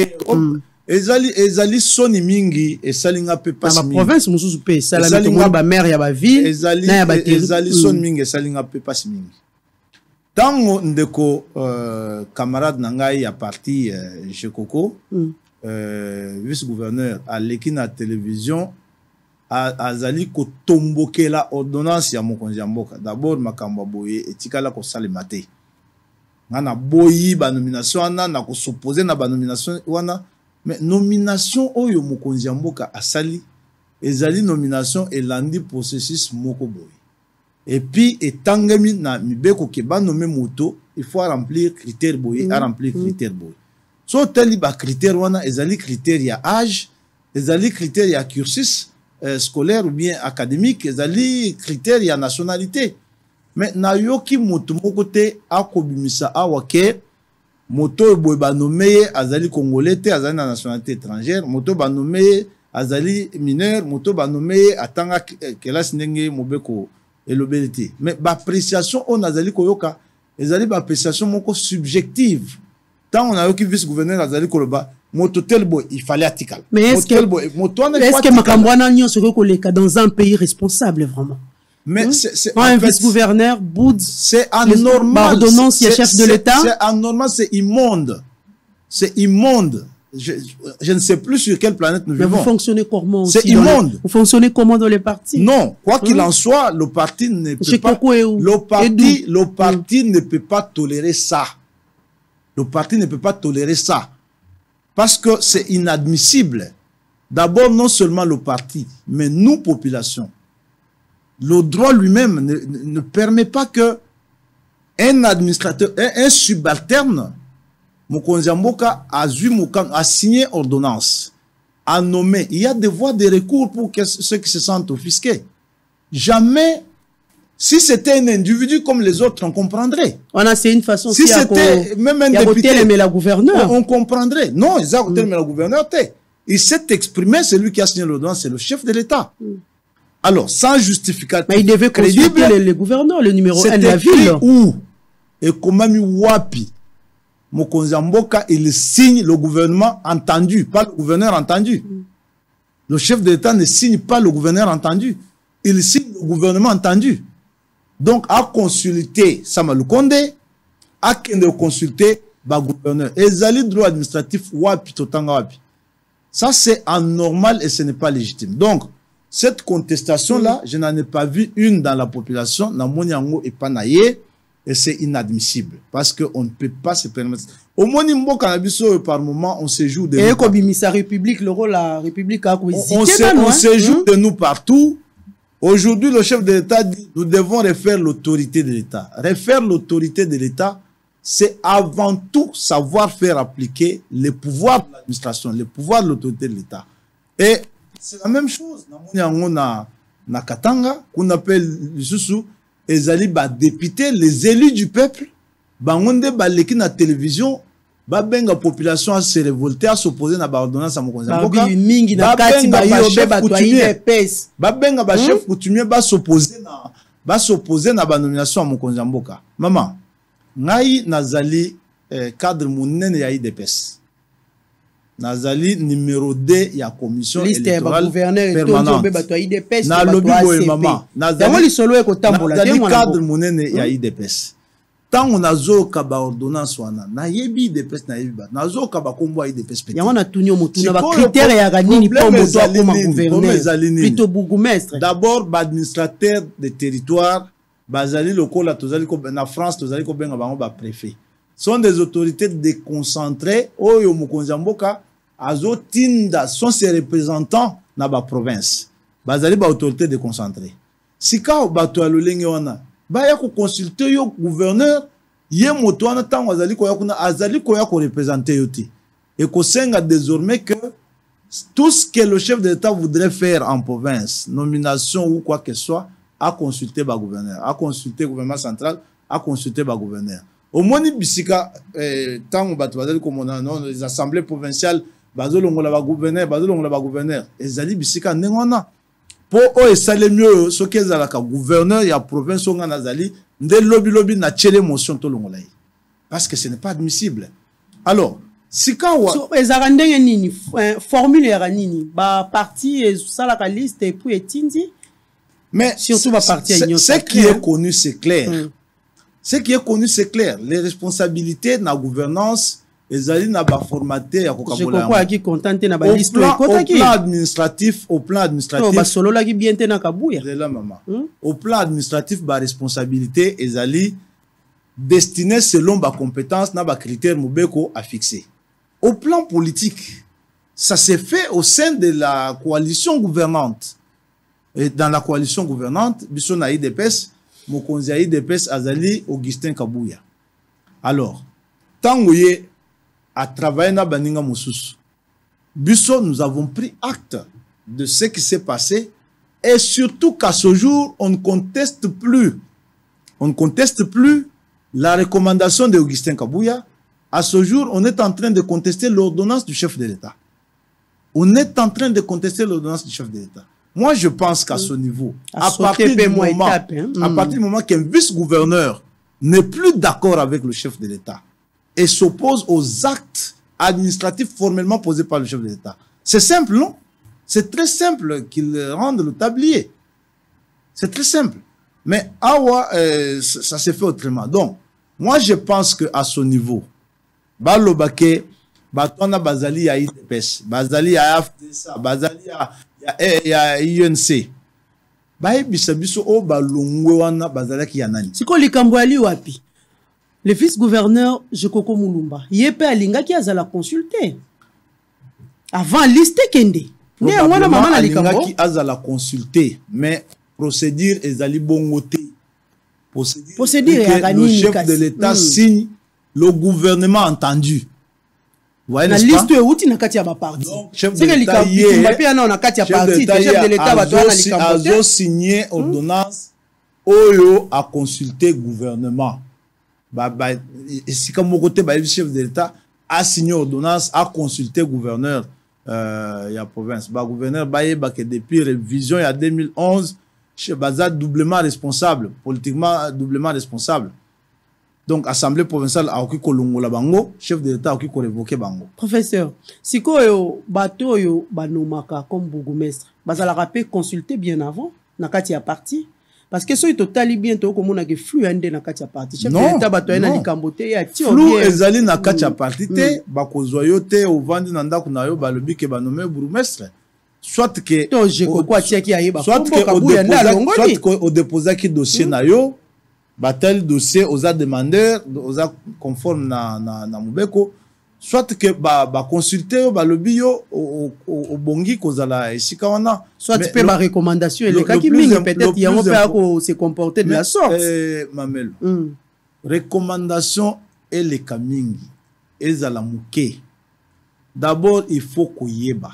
Ezali soni mingi esalinga pe pasi mingi. Na province mususu pe esala mi ba maire ya ba ville na ya ba ezali soni mingi esalinga pe pasi mingi. Tango ndeko camarade na ngai ya parti Jekoko vice-gouverneur aleki na télévision azali kotombokela ordonnance ya mokonzi ya mboka. D'abord makambo boye etikala ko salema te. Ngana boyi ba nomination wana na ko s'opposer na ba nomination wana, mais nomination oyo mokonzi ya mboka asali ezali nomination elandi processus moko boye. Et puis etangemi na mibeko ke ba nommer moto, il faut remplir critère boye, remplir critère boye. So teli ba critère wana ezali critère ya âge, ezali critère ya cursus scolaire ou bien académique, ezali critère ya nationalité. Mais na yoki moto moko te akobimisa awake moto boye ba nommer azali congolais te, azali na nationalité étrangère, moto ba nommer azali mineur, moto ba nommer atanga kelasi ndenge mobeko elobelité. Mais ba appréciation on azali koyoka ezali ba appréciation moko subjective. Tant on a eu qui vice-gouverneur azali koloba moto tel boy il fallait article. Mais est-ce que Makambwana nyo se koleka dans un pays responsable vraiment? Mais c'est un vice-gouverneur boud, c'est anormal. Ordonnance, il y a chef de l'État. C'est anormal, c'est immonde. C'est immonde. Je ne sais plus sur quelle planète nous vivons. Vous fonctionnez comment? C'est immonde. Vous fonctionnez comment dans les partis? Non, quoi qu'il en soit, le parti ne peut pas. Le parti ne peut pas tolérer ça. Le parti ne peut pas tolérer ça. Parce que c'est inadmissible. D'abord, non seulement le parti, mais nous, population. Le droit lui-même ne permet pas que un administrateur, un subalterne, Mokonzi ya Mboka a signé ordonnance, a nommé. Il y a des voies de recours pour ceux qui se sentent offusqués. Jamais, si c'était un individu comme les autres, on comprendrait. C'est une façon. Si c'était même un député, mais la gouverneure, on comprendrait. Non, ils ont mais la gouverneure. Il s'est exprimé, celui qui a signé l'ordonnance, c'est le chef de l'État. Alors, sans justificatif. Mais il devait consulter les gouverneurs, le numéro 1 de la ville. Où et comment Wapi, Mokonzi ya Mboka, il signe le gouvernement entendu, pas le gouverneur entendu. Le chef de l'État ne signe pas le gouverneur entendu. Il signe le gouvernement entendu. Donc, à consulter Sama Lukonde, à consulter le gouverneur. Et les droit administratif, Wapi, Totanga Wapi. Ça, c'est anormal et ce n'est pas légitime. Donc, cette contestation-là, je n'en ai pas vu une dans la population, dans Moniango et Panaye, et c'est inadmissible, parce qu'on ne peut pas se permettre. Au Monimbo Cannabiso, par moment, on se joue de nous. Et comme sa République, le rôle de la République a on se joue de nous partout. Aujourd'hui, le chef de l'État dit, nous devons refaire l'autorité de l'État. Refaire l'autorité de l'État, c'est avant tout savoir faire appliquer les pouvoirs de l'administration, les pouvoirs de l'autorité de l'État. Et c'est la même chose. Na Katanga, qu'on appelle Lisusu, ezali ba député, les élus du peuple, bangonde ba leki na télévision, ba benga population à se révolter, à s'opposer na ba ordonnance à Mokonzi ya Mboka. Ba benga ba chef coutumier, ba s'opposer na ba nomination à Mokonzi ya Mboka. Maman, ngai nazali cadre monene ya IDPS. Nazali numéro 2 ya commission électorale permanente. Na lobby boye maman. Nazali cadre monene ya IDPS. Tant on a zo ka ba ordonnance wana na yebi IDPS na yebi ba. Na zo ka ba kombo IDPS petit. Yango na tunyo motu na ba critère ya ganini po moto akoma gouverneur. Plutôt bourgmestre. D'abord ba administrateur de territoire, bazali lokola tozali ko na France tozali ko benga bango ba préfet. Sont des autorités déconcentrées. Oyo Mokonzi ya Mboka azotinda sont ses représentants na ba province. Bazali ba autorité déconcentrée. Sika bato alolenge wana ba ya ko consulter yo gouverneur ye moto wana tango azali ko ya kuna azali ko ya ko représenter yoti. Et ko senga désormais que tout ce que le chef de l'État voudrait faire en province, nomination ou quoi que ce soit, à consulter ba gouverneur, à consulter le gouvernement central, à consulter ba gouverneur. Au moins bisika tant bato bazali komona non les assemblées provinciales bazolongola ba gouverneur ezali bisika ndengona po o esale mieux ce que ezala ka gouverneur ya province onga nazali nde lobby na tchele motion to longola parce que ce n'est pas admissible. Alors sika wa so ezaka ndenge nini formule ya nini ba parti sala ka liste et puis etindi mais surtout ba parti ya ce qui est connu c'est clair. Ce qui est connu, c'est clair. Les responsabilités de la gouvernance, ezali na ba formaté ya kokabola. Je crois qui contenté na ba liste au plan administratif. Ba solo la ki bien te na kabuya. De la maman. Au plan administratif, ba responsabilité ezali destinée selon ba compétence na ba critères mobeko à fixer. Au plan politique, ça s'est fait au sein de la coalition gouvernante. Et dans la coalition gouvernante, biso na IDPS Mokonzi IDPS azali Augustin Kabuya. Alors, tangoye a travaillé na baninga mosusu. Biso, nous avons pris acte de ce qui s'est passé et surtout qu'à ce jour, on ne conteste plus. On ne conteste plus la recommandation d'Augustin Kabuya. À ce jour, on est en train de contester l'ordonnance du chef de l'État. On est en train de contester l'ordonnance du chef de l'État. Moi, je pense qu'à ce niveau, à partir du moment qu'un vice-gouverneur n'est plus d'accord avec le chef de l'État et s'oppose aux actes administratifs formellement posés par le chef de l'État, c'est simple, non? C'est très simple qu'il rende le tablier. C'est très simple. Mais ça s'est fait autrement. Donc, moi, je pense qu'à ce niveau, Balobake, Batona Bazali à IDPS, Bazali à AFDSA, Bazali à UNC. Le vice-gouverneur Jekoko Mulumba, Yepe Alinga qui a la consulté. Avant liste Kende. Probablement Alinga qui a la consulté, mais procédure ezali bongote. Procédure le chef de l'État signe le gouvernement entendu. La liste est outil na kati ya ba parti. C'est que l'Ikambi na kati ya parti, le chef de l'État va doit na l'Ikambi. A signé ordonnance oyo a consulté gouvernement. Si comme côté le chef de l'État a signé ordonnance a consulté gouverneur ya province. Ba gouverneur que depuis révision il y a 2011 chez Bazat doublement responsable, politiquement doublement responsable. Donc, Assemblée provinciale a occupé Kolongola Bango, chef de l'État a occupé révoqué Bango. Professeur, si yo bateau yo banomaka comme bourgmestre, bazala rappel consulter bien avant, nakati ya parti, parce que so yi totali bien to komona ke flou ande nakati ya parti. Chef de l'État bato na likambote ya ti flou ezali nakati ya parti te, bakozwa yo te ovandi na ndako na yo balobi ke banome bourgmestre. Soit que to je kokwa tia ki ayeba. Soit que au déposer qui dossier na yo tel dossier aux demandeurs, aux conformes na Mubeko, soit que consulter au lobby au bongi kozala esikawana, soit tu peux ma recommandation et le cas qui peut-être y a un peu se comporter de la sorte. Mamel, recommandation et les kamingi ezala muke. D'abord il faut koyeba.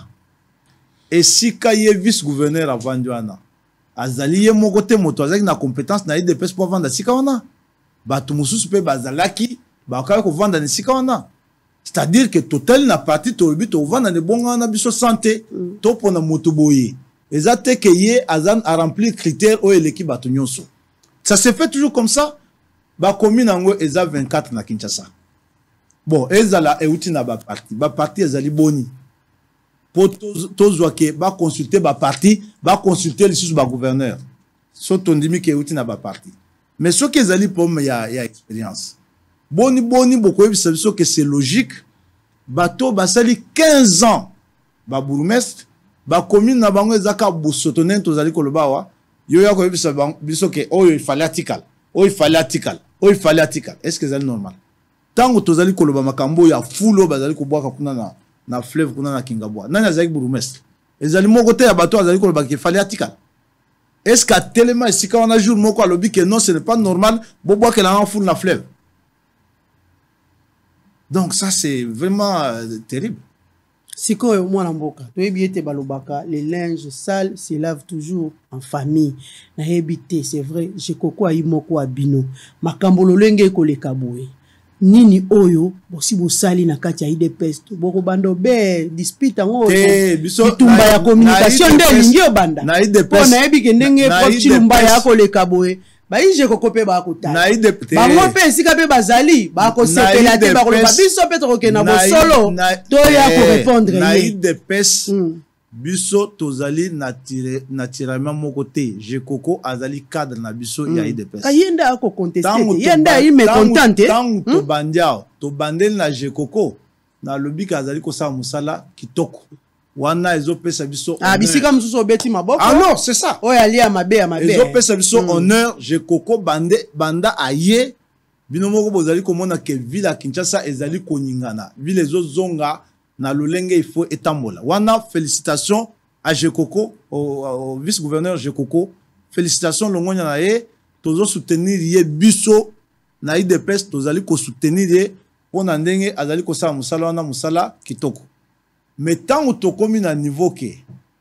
Et si kaye vice-gouverneur avant Joana azali ye mokote moto azaki na compétence na IDPS pour vendre sika wana batu mususu pe bazalaki bakaya ko vendre na sika wana, c'est-à-dire que total na parti to but to vendre na bonga na biso santé to pona moto boye ezate ke ye azan a remplir critères o eleki batu nyonso. Ça se fait toujours comme ça. Ba commune ngo eza 24 na Kinshasa. Bon, ezala euti na ba parti ezali boni. Pour tous qui va consulter ba parti, va consulter les sous ba gouverneur. Sauf on dit que outil n'a pas parti. Mais ce qui est allé pour moi, il y a expérience. Boni beaucoup que c'est logique. Bateau basali 15 ans. Ba bourgmestre, ba commune na bango ezaka bosotonen to zali kolobawa. Yo ya ko biso que oh il fallait article. Oh il fallait article. Oh il fallait article. Est-ce que c'est normal? Tango to zali koloba makambo ya fulo bazali ko boaka kuna na fleuve kuna na Kingabwa. Nani azali bourgmestre? Ezali moko te ya bato azali ko ba qu'il fallait article. Est-ce qu'à tellement si quand on a jour moko alobi que non ce n'est pas normal boboa que la en foule na fleuve. Donc ça c'est vraiment terrible. Sikoyo mwana mboka toyebi ete balobaka les linges sales se lavent toujours en famille na hebité c'est vrai je koko ayi moko abino makambo lolenge koleka boye nini oyo bosi bosali na kati ya IDPS boko bando be dispute ngo bitumba ya communication nde lingi obanda na IDPS po na yebi kendenge prof Chilumba ya ko leka boye ba ije ko kope ba kutana ba ngo pe sika pe bazali ba ko sepela te ba ko ba biso pe to ke na bosolo to ya ko répondre na IDPS biso tozali naturellement moko te je koko azali cadre na biso ya IDPS kayenda ako contester yenda il me contente tant to bandiao to bandel na je koko na lobby azali ko sa musala kitoko wana ezopesa biso bisika mususu obeti maboko non c'est ça oyo ali ya mabe ezopesa biso honneur je koko banda aye bino moko bozali komona ke ville ya Kinshasa ezali koningana ville ezozonga na lolenge il faut etambola wana félicitations à Jekoko au vice-gouverneur Jekoko félicitations longonya na ye tozo soutenir ye biso na IDPS tozali ko soutenir ye pona ndenge azali ko sa musala wana musala kitoko mais tant to komi na niveau ke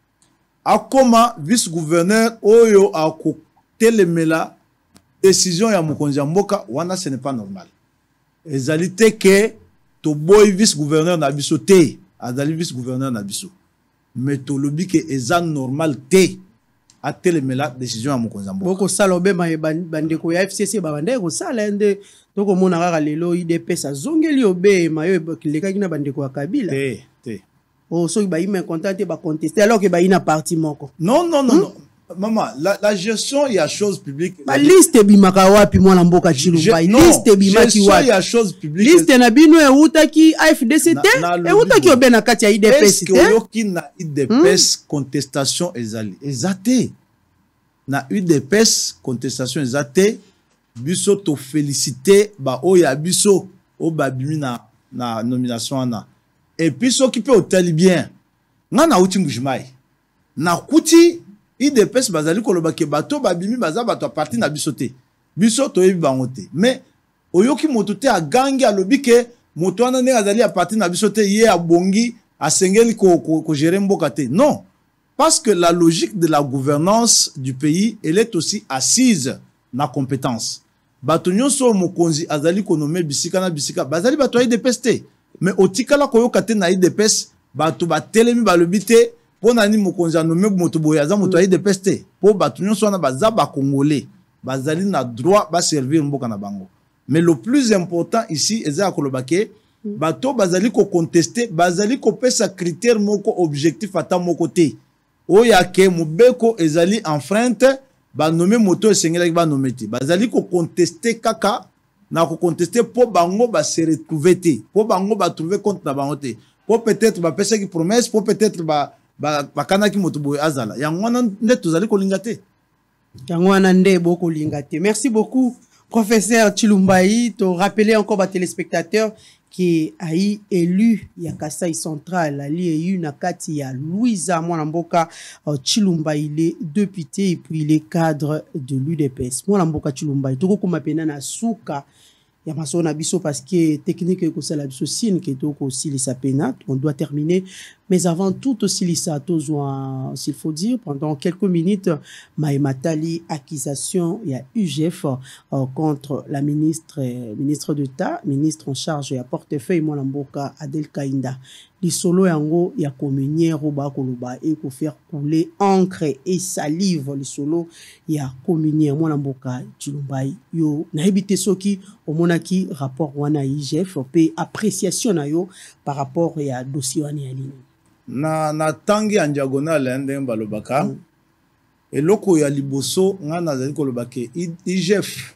akoma vice-gouverneur oyo ako telemela décision ya mokonzi ya mboka wana ce n'est pas normal ezali te ke to boy vice-gouverneur na biso te azali vice-gouverneur na biso mais to lobi ke eza normal te a telemela décision ya mokonzi ya mboka boko sala obema bandeko ya FCC babande ko sala nde toko mona kaka lelo IDPS azongeli obema yo lekaki na bandeko ya Kabila te soki ba ime content ba contester alors que ba ina parti moko non maman la gestion il y a chose publique ba liste bimaka wapi mwana mboka Chilumba liste bimaki wapi il y a chose publique liste na bino eutaki AFDC te eutaki obena kati ya IDPS te est-ce que yoki na IDPS contestation ezate na UDPS contestation ezate biso to féliciter ba oya biso o babimi na nomination ana et puis ce qui peut hôtel bien ngana uti ngujimai na kuti IDPS bazali koloba ke bato babimi baza bato parti na biso te biso to yebi bango te mais oyoki moto te agangi alobi ke moto wana ne azali a parti na biso te ye abongi asengeli ko gérer mboka te non parce que la logique de la gouvernance du pays elle est aussi assise na compétence bato nyonso mokonzi azali konome bisika na bisika bazali bato IDPS te mais otikala koyoka te na IDPS bato batelemi balobi te pona ni mokonzi anome moto boya za moto IDPS te po bato nyonso wana baza ba congolais bazali na droit ba servir mboka na bango mais le plus important ici eza koloba ke bato bazali ko contester bazali ko pesa critère moko objectif ata moko te oya ke mobeko ezali enfreinte ba nommer moto esengela ba nommer te bazali ko contester kaka na ko contester po bango ba se retrouver te po bango ba trouver compte na bango te po peut-être ba pesa ki promesse po peut-être ba kanaki moto boye azala yango wana nde tozali kolinga te yango wana nde boko linga te. Merci beaucoup professeur Chilumba. To rappeler encore ba téléspectateurs qui a élu ya Kasai Central ali eu na kati ya Louisa Mwanamboka Chilumba, il est député et puis il est cadre de l'UDPS. Mwanamboka Chilumba toko kuma pena na suka ya masona biso parce que technique ko sala biso signe que toko aussi les sapena on doit terminer mais avant tout aussi les satos s'il faut dire pendant quelques minutes Maïmatali accusation il y a UGF contre la ministre d'État ministre en charge ya portefeuille Mwanamboka Adel Kainda lisolo yango ya communière ba koloba et ko faire couler encre et salive lisolo ya communière Mwanamboka Chilumba yo na ebité soki omonaki rapport wana IGF pe appréciation na yo par rapport ya dossier wana ya lino na tangi en diagonale ndenge balobaka eloko ya liboso ngana zali kolobake IGF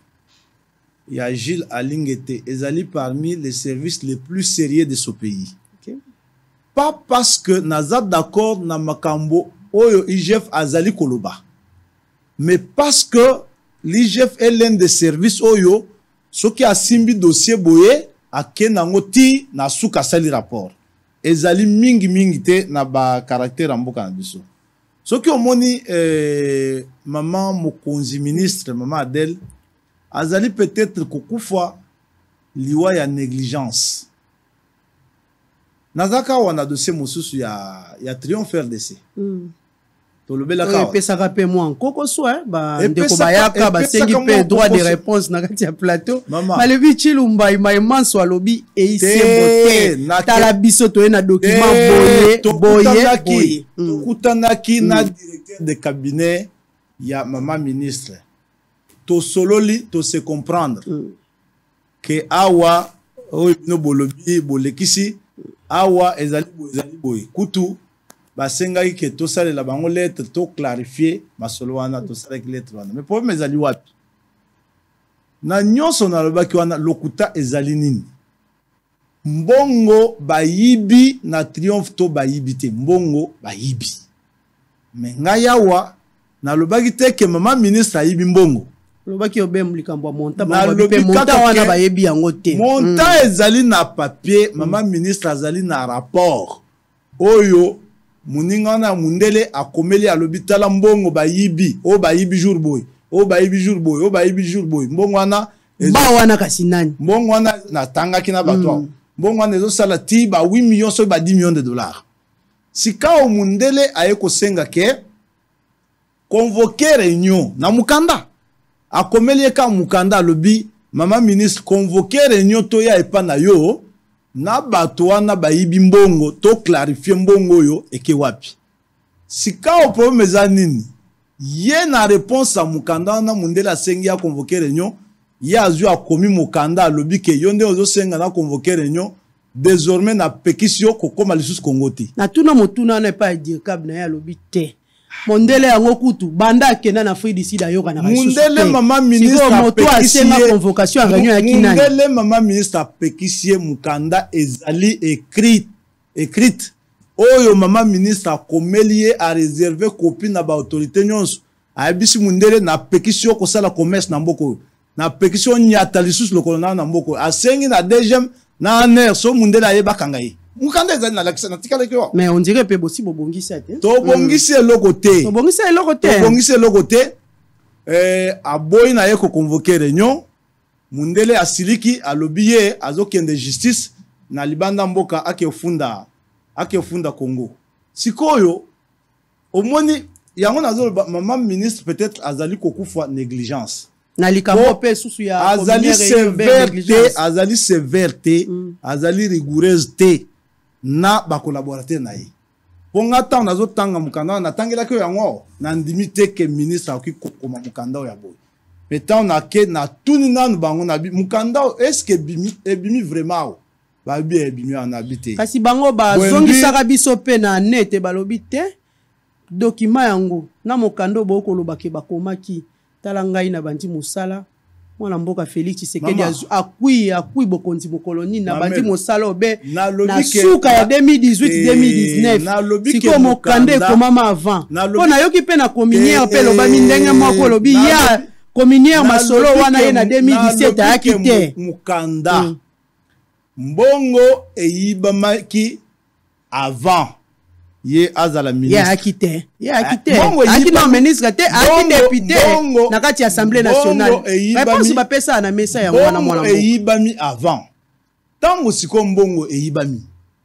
ya Gilles Alingete ezali parmi les services les plus sérieux de ce pays. Okay. Pas parce que naza d'accord na makambo oyo IGF azali koloba, mais parce que l'IGF est l'un des services oyo soki asimbi dossier boye akenango ti na suka sali rapport ezali mingi te na ba caractère mboka na biso soki omoni maman mokonzi ministre maman Adel azali peut-être kokufa liwa ya négligence nazaka wana dossier mosusu ya triomphe RDC tolobela ka pesaka pe moi koko soit ba ndeko bayaka ba sengi pe droit de réponse na kati ya plateau malebi chilumba imanso alobi eisembo te tala biso to na document boye kutanaki na directeur de cabinet ya mama ministre to sololi to se comprendre que awa no bolobi bolekisi awa ezali boy kutu basenga ke to sale la bango lettre to clarifier masolo wana to sale lettre wana mais problème ezali wapi na nyonso na lobaki wana lokuta ezali nini mbongo bayibi na triomphe to bayibi te mbongo bayibi mais ngayawa na lobaki te ke mama ministre ayibi mbongo lobaki obem likambo monta wana bayebi yango te monta ezali na papier mama ministre azali na rapport oyo muninga na mundele akomeli alobi tala mbongo bayibi o bayibi jour boy o bayibi jour boy o bayibi jour boy mbongo wana ba wana kasi nani mbongo wana na tangaki na bato mbongo wana ezo sala ti ba 8 millions so ba 10 millions de dollars sika o mundele aye kosenga ke convoquer réunion na mukanda akomeli ka mukanda alobi mama ministre convoquer réunion to ya epa na yo na bato wana bayibi mbongo to clarifier mbongo yo eke wapi sika o problème eza nini ye na réponse a mukanda na mundela sengi ya convoquer réunion ya azu akomi mukanda alobi ke yo nde ozo senga na convoquer réunion désormais na pekisio kokoma lisusu kongoti na tuna motuna na pa dire kab na ya alobi te mondele yango kutu banda akenda na Afrique du Sud ayoka na mundele mama ministre moto asenga convocation ya réunion ya kinani mundele mama ministre pekisie mukanda ezali écrite oyo mama ministre akomeli a réserver copie na ba autorité nyonso ayebisi mundele na pekisio ko sala commerce na mboko na pekisio nyata lisusu lokolo na mboko asengi na deuxième na aner so mundele ayeba kangai mukanda ezali na lakisa na tikala kyo mais on dirait pe bosi bobongisa te to bongisi eloko te aboyi na ye ko convoquer réunion mundele asiliki alobiye azokende justice na libanda mboka akefunda Congo sikoyo omoni yango nazo mama ministre peut-être azali kokufa négligence na likambo pe susu ya azali sévère azali rigoureuse te na ba collaborateur na ye ponga ta nazo tanga mukanda na tangela ko yango na ndimi te ke ministre akikoma mukanda ya boy metan na ke na tuni nanu bango na mukanda est-ce que ebimi vraiment ba bi ebimi na habité kasi bango ba zongisaka biso pe na nete balobi te document yango na mukanda boko lobake bakomaki tala ngai na bandi musala mwana mboka Félix Tshisekedi akui bokonzi mokoloni na bandi mosala obe na suka ya 2018-2019 siko mokande komama avant pona yoki pe na communier pe lobami ndenge moko lobi ya communier masolo wana ye na 2017 ayaki mukanda mbongo eyibamaki avant ye azala ministre ya akite akina ministre te aki député na kati assemblée nationale réponse ba pesa na mesa ya mwana mwana mbongo eyibami avant tango siko mbongo eyibami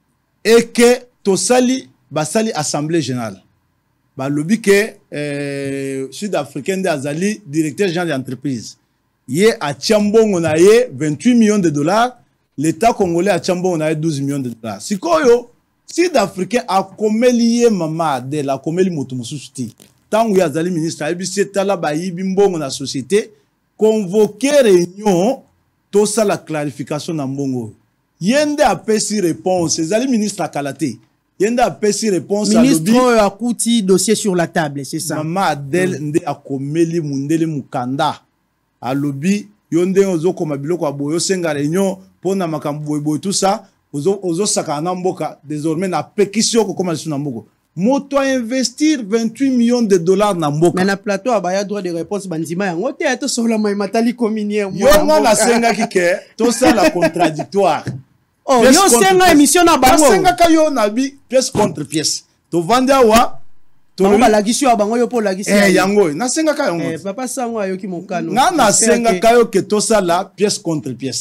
eke tosali basali assemblée générale balobi ke sud-africain de azali directeur général d'entreprise ye atia mbongo na ye 28 millions de dollars l'état congolais atia mbongo na ye 12 millions de dollars sikoyo sud-africain akomeli ye mama Adele akomeli moto mosusu te tango ya azali ministre ayebisi tala bayibi mbongo na société convoquer réunion to sala clarification na mbongo yende apesi réponse ezali ministre akala te yende apesi réponse ministre akuti dossier sur la table c'est ça mama Adele nde akomeli mundele mukanda alobi yonde ozokoma biloko aboyo senga réunion pona makambo boy tout ça ozo saka na mboka désormais na pekisio ko koma sur na mboko moto investir 28 millions de dollars na mboka mais na plateau abaya droit de réponse bandima yango te to sola mai matali communier yo na senga kike to ça la contradictoire yo senga émission na bango senga ka yo na bi pièce contre pièce to vanda wa to ba lagisi wa bango yo po lagisi yango na senga ka yango papa sango ayoki mokano na senga ka yo ke to ça la pièce contre pièce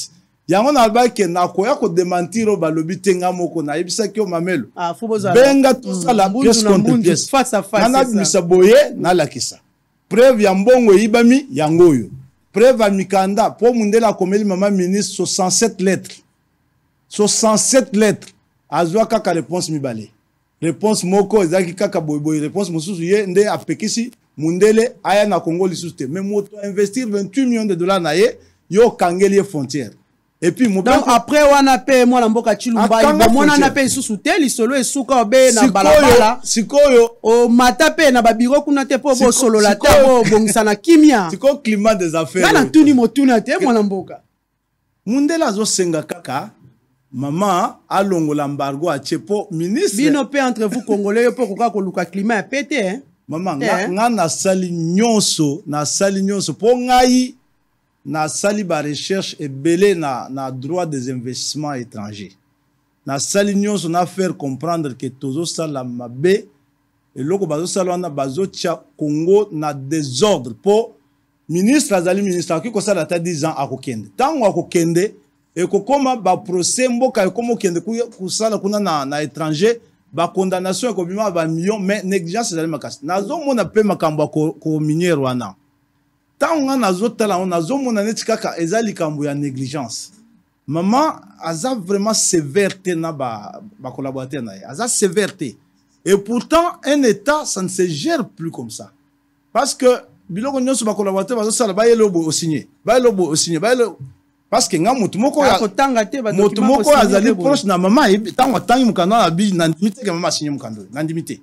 yango na ba ke na koya ko démentir o balobi tenga moko na yebisa ki o mamelo benga tout ça la pièce contre pièce face à face nana bisa boye na lakisa preuve ya mbongo ibami yango yo preuve ya mikanda po mundela komeli mama ministre 67 lettres 67 lettres azwa kaka réponse mibale réponse moko ezaki kaka boy réponse mosusu ye nde apekisi mundele aya na Congo lisusu te mais moto investir 28 millions de dollars na ye yo kangeli frontière et puis donc après wana pe mwana mboka Chilumba ba mwana na pe lisusu te lisolo esuka obe na balabala sikoyo o mata pe na ba biro kuna te po bo solo la te bo bongisa na kimia siko climat des affaires na tuni motuna te mwana mboka mundela zo senga kaka maman alongola embargo a chepo ministre bino pe entre vous congolais po koka ko luka climat pété hein maman nga na sali nyonso po ngai na sali ba recherche ebele na droit des investissements étrangers na sali nyonso na faire comprendre que tozo sala mabe eloko bazo sala wana bazo tia Congo na désordre po ministre azali ministre akiko sala ta 10 ans akokende tango akokende ekokoma ba procès mboka ekomo kende kusala kuna na étranger ba condamnation ekobima ba millions mais négligence ezali makasi nazo mona pe makambo ko minière wana tango nazo tala nazo mona neti kaka ezali kambo ya négligence maman aza vraiment sévère na ba collaborateur na aza sévère et pourtant un état ça ne se gère plus comme ça parce que biloko nyonso ba collaborateur bazo sala ba yelo bo signer parce que nga mutu moko azali proche na mama tango tangi mukanda na bi na ndimite ke mama signer mukando na ndimite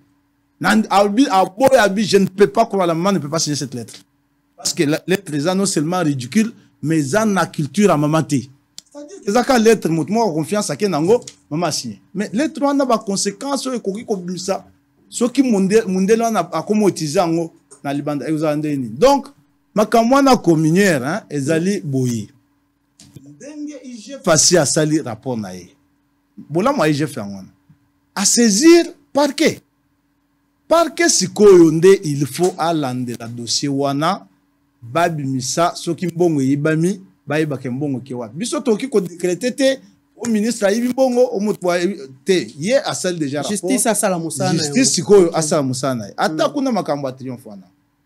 je ne peux pas croire la maman ne peut pas signer cette lettre parce que la lettre est non seulement ridicule mais ça na culture à maman té c'est-à-dire que lettre mutu moko confiance à kenango mama signer mais lettre wana ba conséquences e koki ko bimisa soki mundela na akomo utiliser ngo na libanda ezandeni donc makamwa na communière hein ezali boyi ndenge IG fasi à sali rapport na ye bola moi IG fait ngona à saisir parquet sikoyo nde il faut alande la dossier wana babimisa soki mbongo yibami bayeba ke mbongo ke wa biso toki ko décréter te au ministre ayibi mbongo o mutu te ye asali déjà rapport justice asala musana justice sikoyo asala musana ata kuna makambo ya triomphe wana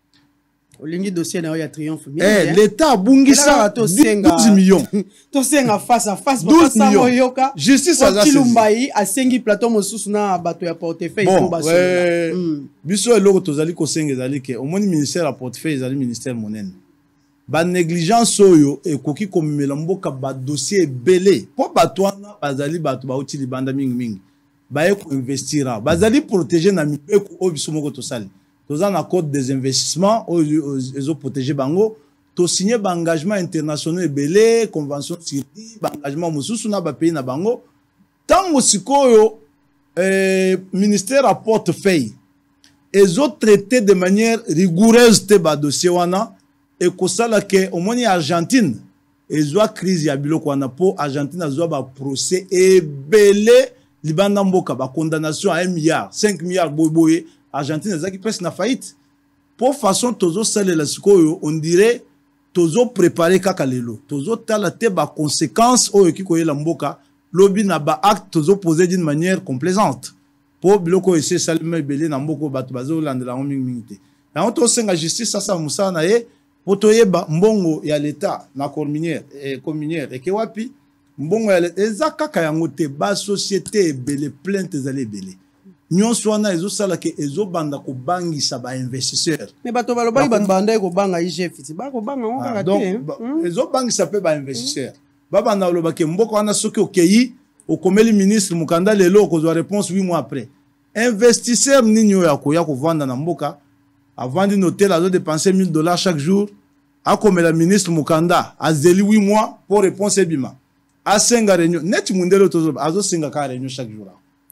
olingi dossier na ya triomphe l'état bungisa 12 millions to senga face à face 12 millions justice Chilumbai asengi plateau mosusu na bato ya portefeuille ko baso biso eloko tozali ko senga ezali ke omoni ministère ya portefeuille ezali ministère monene ba négligence oyo ekoki komemela mboka ba dossier belé po bato wana bazali bato ba uti libanda mingi ba ko investira bazali protéger na mibeko o biso moko tosali toza na code des investissements aux protégés bango to signer ba engagement international belé convention CIRDI ba engagement mosusu na ba pays na bango tango sikoyo ministère à portefeuille et autres traités de manière rigoureuse te ba dossier wana et ko sala ke omoni Argentine ezwa crise ya biloko wana po Argentine azwa ba procès et belé libanda mboka ba condamnation à 1 milliard 5 milliards boyboye Argentine ezaki presque na faillite pour façon tozo salela sikoyo on dirait tozo préparer kaka lelo tozo tala te ba conséquences oyo kiko yela mboka lobi na ba acte tozo poser d'une manière complaisante pour biloko ese salima belé na mboko bato bazo landela mingi te na on senga justice sasa musana ye poto yeba mbongo ya l'état na communière et ke wapi mbongo ya ezaka kayango te ba société belé plainte zale belé nyonso wana ezosala ke ezobanda kobangisa ba investisseur mais bato baloba banda ko banga IGF ti ba ko banga on kaka te ezobangisa pe ba investisseur babanda loba ke mboko wana soki okeyi okomeli ministre mukanda lelo kozwa réponse 8 mois après investisseur ninyo ya ko vanda na mboka avant de noter la dépenser $1000 chaque jour akomela ministre mukanda azeli 8 mois pour réponse ebima asenga réunion net mundelo tozo azosenga ka réunion chaque jour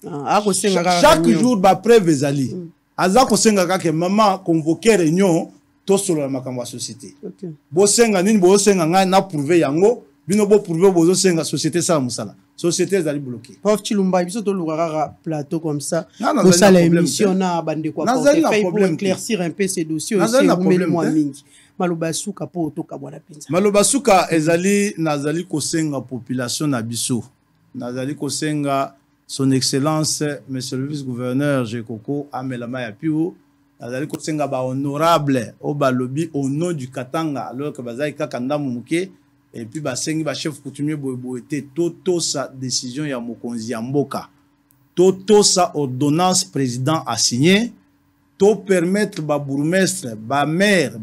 chaque jour ba preuve ezali aza ko senga ka ke maman convoquer réunion to solo la makambo ya société bo senga nini bo senga nga na prouver yango bino bo prouver bo senga société ça musala société ezali bloquée Prof Chilumba biso to lukaka plateau comme ça pour ça l'émission na bande quoi pour éclaircir un peu ces dossiers aussi ou meli moi mingi maloba suka po toka bwana penza. Maloba suka ezali nazali kosenga population na biso. Nazali kosenga son excellence monsieur le vice-gouverneur Jekoko Amelama ya Piwo. Nazali kosenga ba honorable au balobi au nom du Katanga alors que bazali kaka ndamu muke et puis basengi ba chef coutumier boyeboete toto sa décision ya mokonzi ya mboka. Toto sa ordonnance président a signé to permettre ba bourgmestre, ba maire,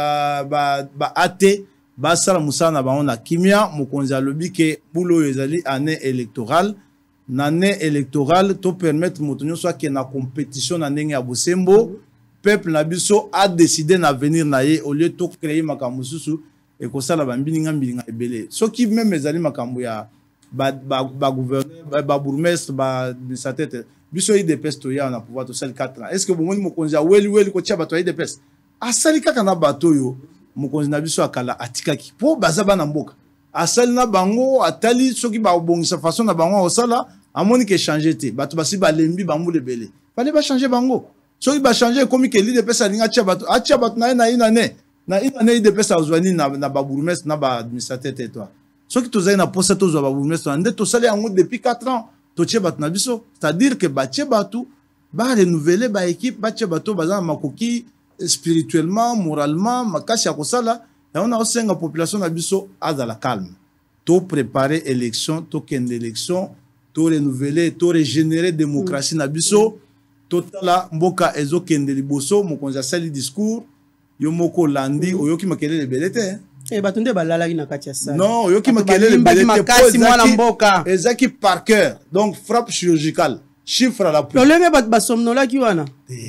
ba ate, ba sala musana ba ona kimia mokonzi alobi ke bulo ezali année électorale. L'année électorale to permettre motonyo soit que na compétition na ndenge ya bosembo peuple na biso a décidé na venir na ye au lieu to créer makambo susu et ko sala ba mbininga ebele. Soki même ezali makambo ya ba gouverneur ba bourgmestre ba sa tête biso IDPS to ya na pouvoir to sel 4 ans est-ce que bomoni mokonzi a weli ko tia bato IDPS asali kaka na bato yo mokonzi na biso akala atikaki po bazaba na mboka asali na bango atali soki ba obongisa façon na bango osala amoni ke changer te bato basi balembi bambule belé fallait ba changer bango soki ba changer comme que l'IDPS alinga tia bato na ine IDPS azwani na ba bourgmestre na ba administrateur territoire. Ce qui tozali na posa tozwa ba bourgmestre nde tosali yango depuis 4 ans totie bato na biso, c'est-à-dire que batie bato ba renouveler ba équipe batie bato baza makoki spirituellement moralement makasi ya kosala ya on a osenga population na biso azala calme to préparer élection to kende élection to renouveler to régénérer démocratie na biso to tala mboka ezokende liboso mokonzi asali discours yo moko landi oyoki makelele belete batunde balalaki na kati ya sala. Non, oyoki makelele belete po mwana mboka. Ezaki par cœur. Donc frappe chirurgicale. Chiffre à la pluie. Lolenge bat basomnolaki wana.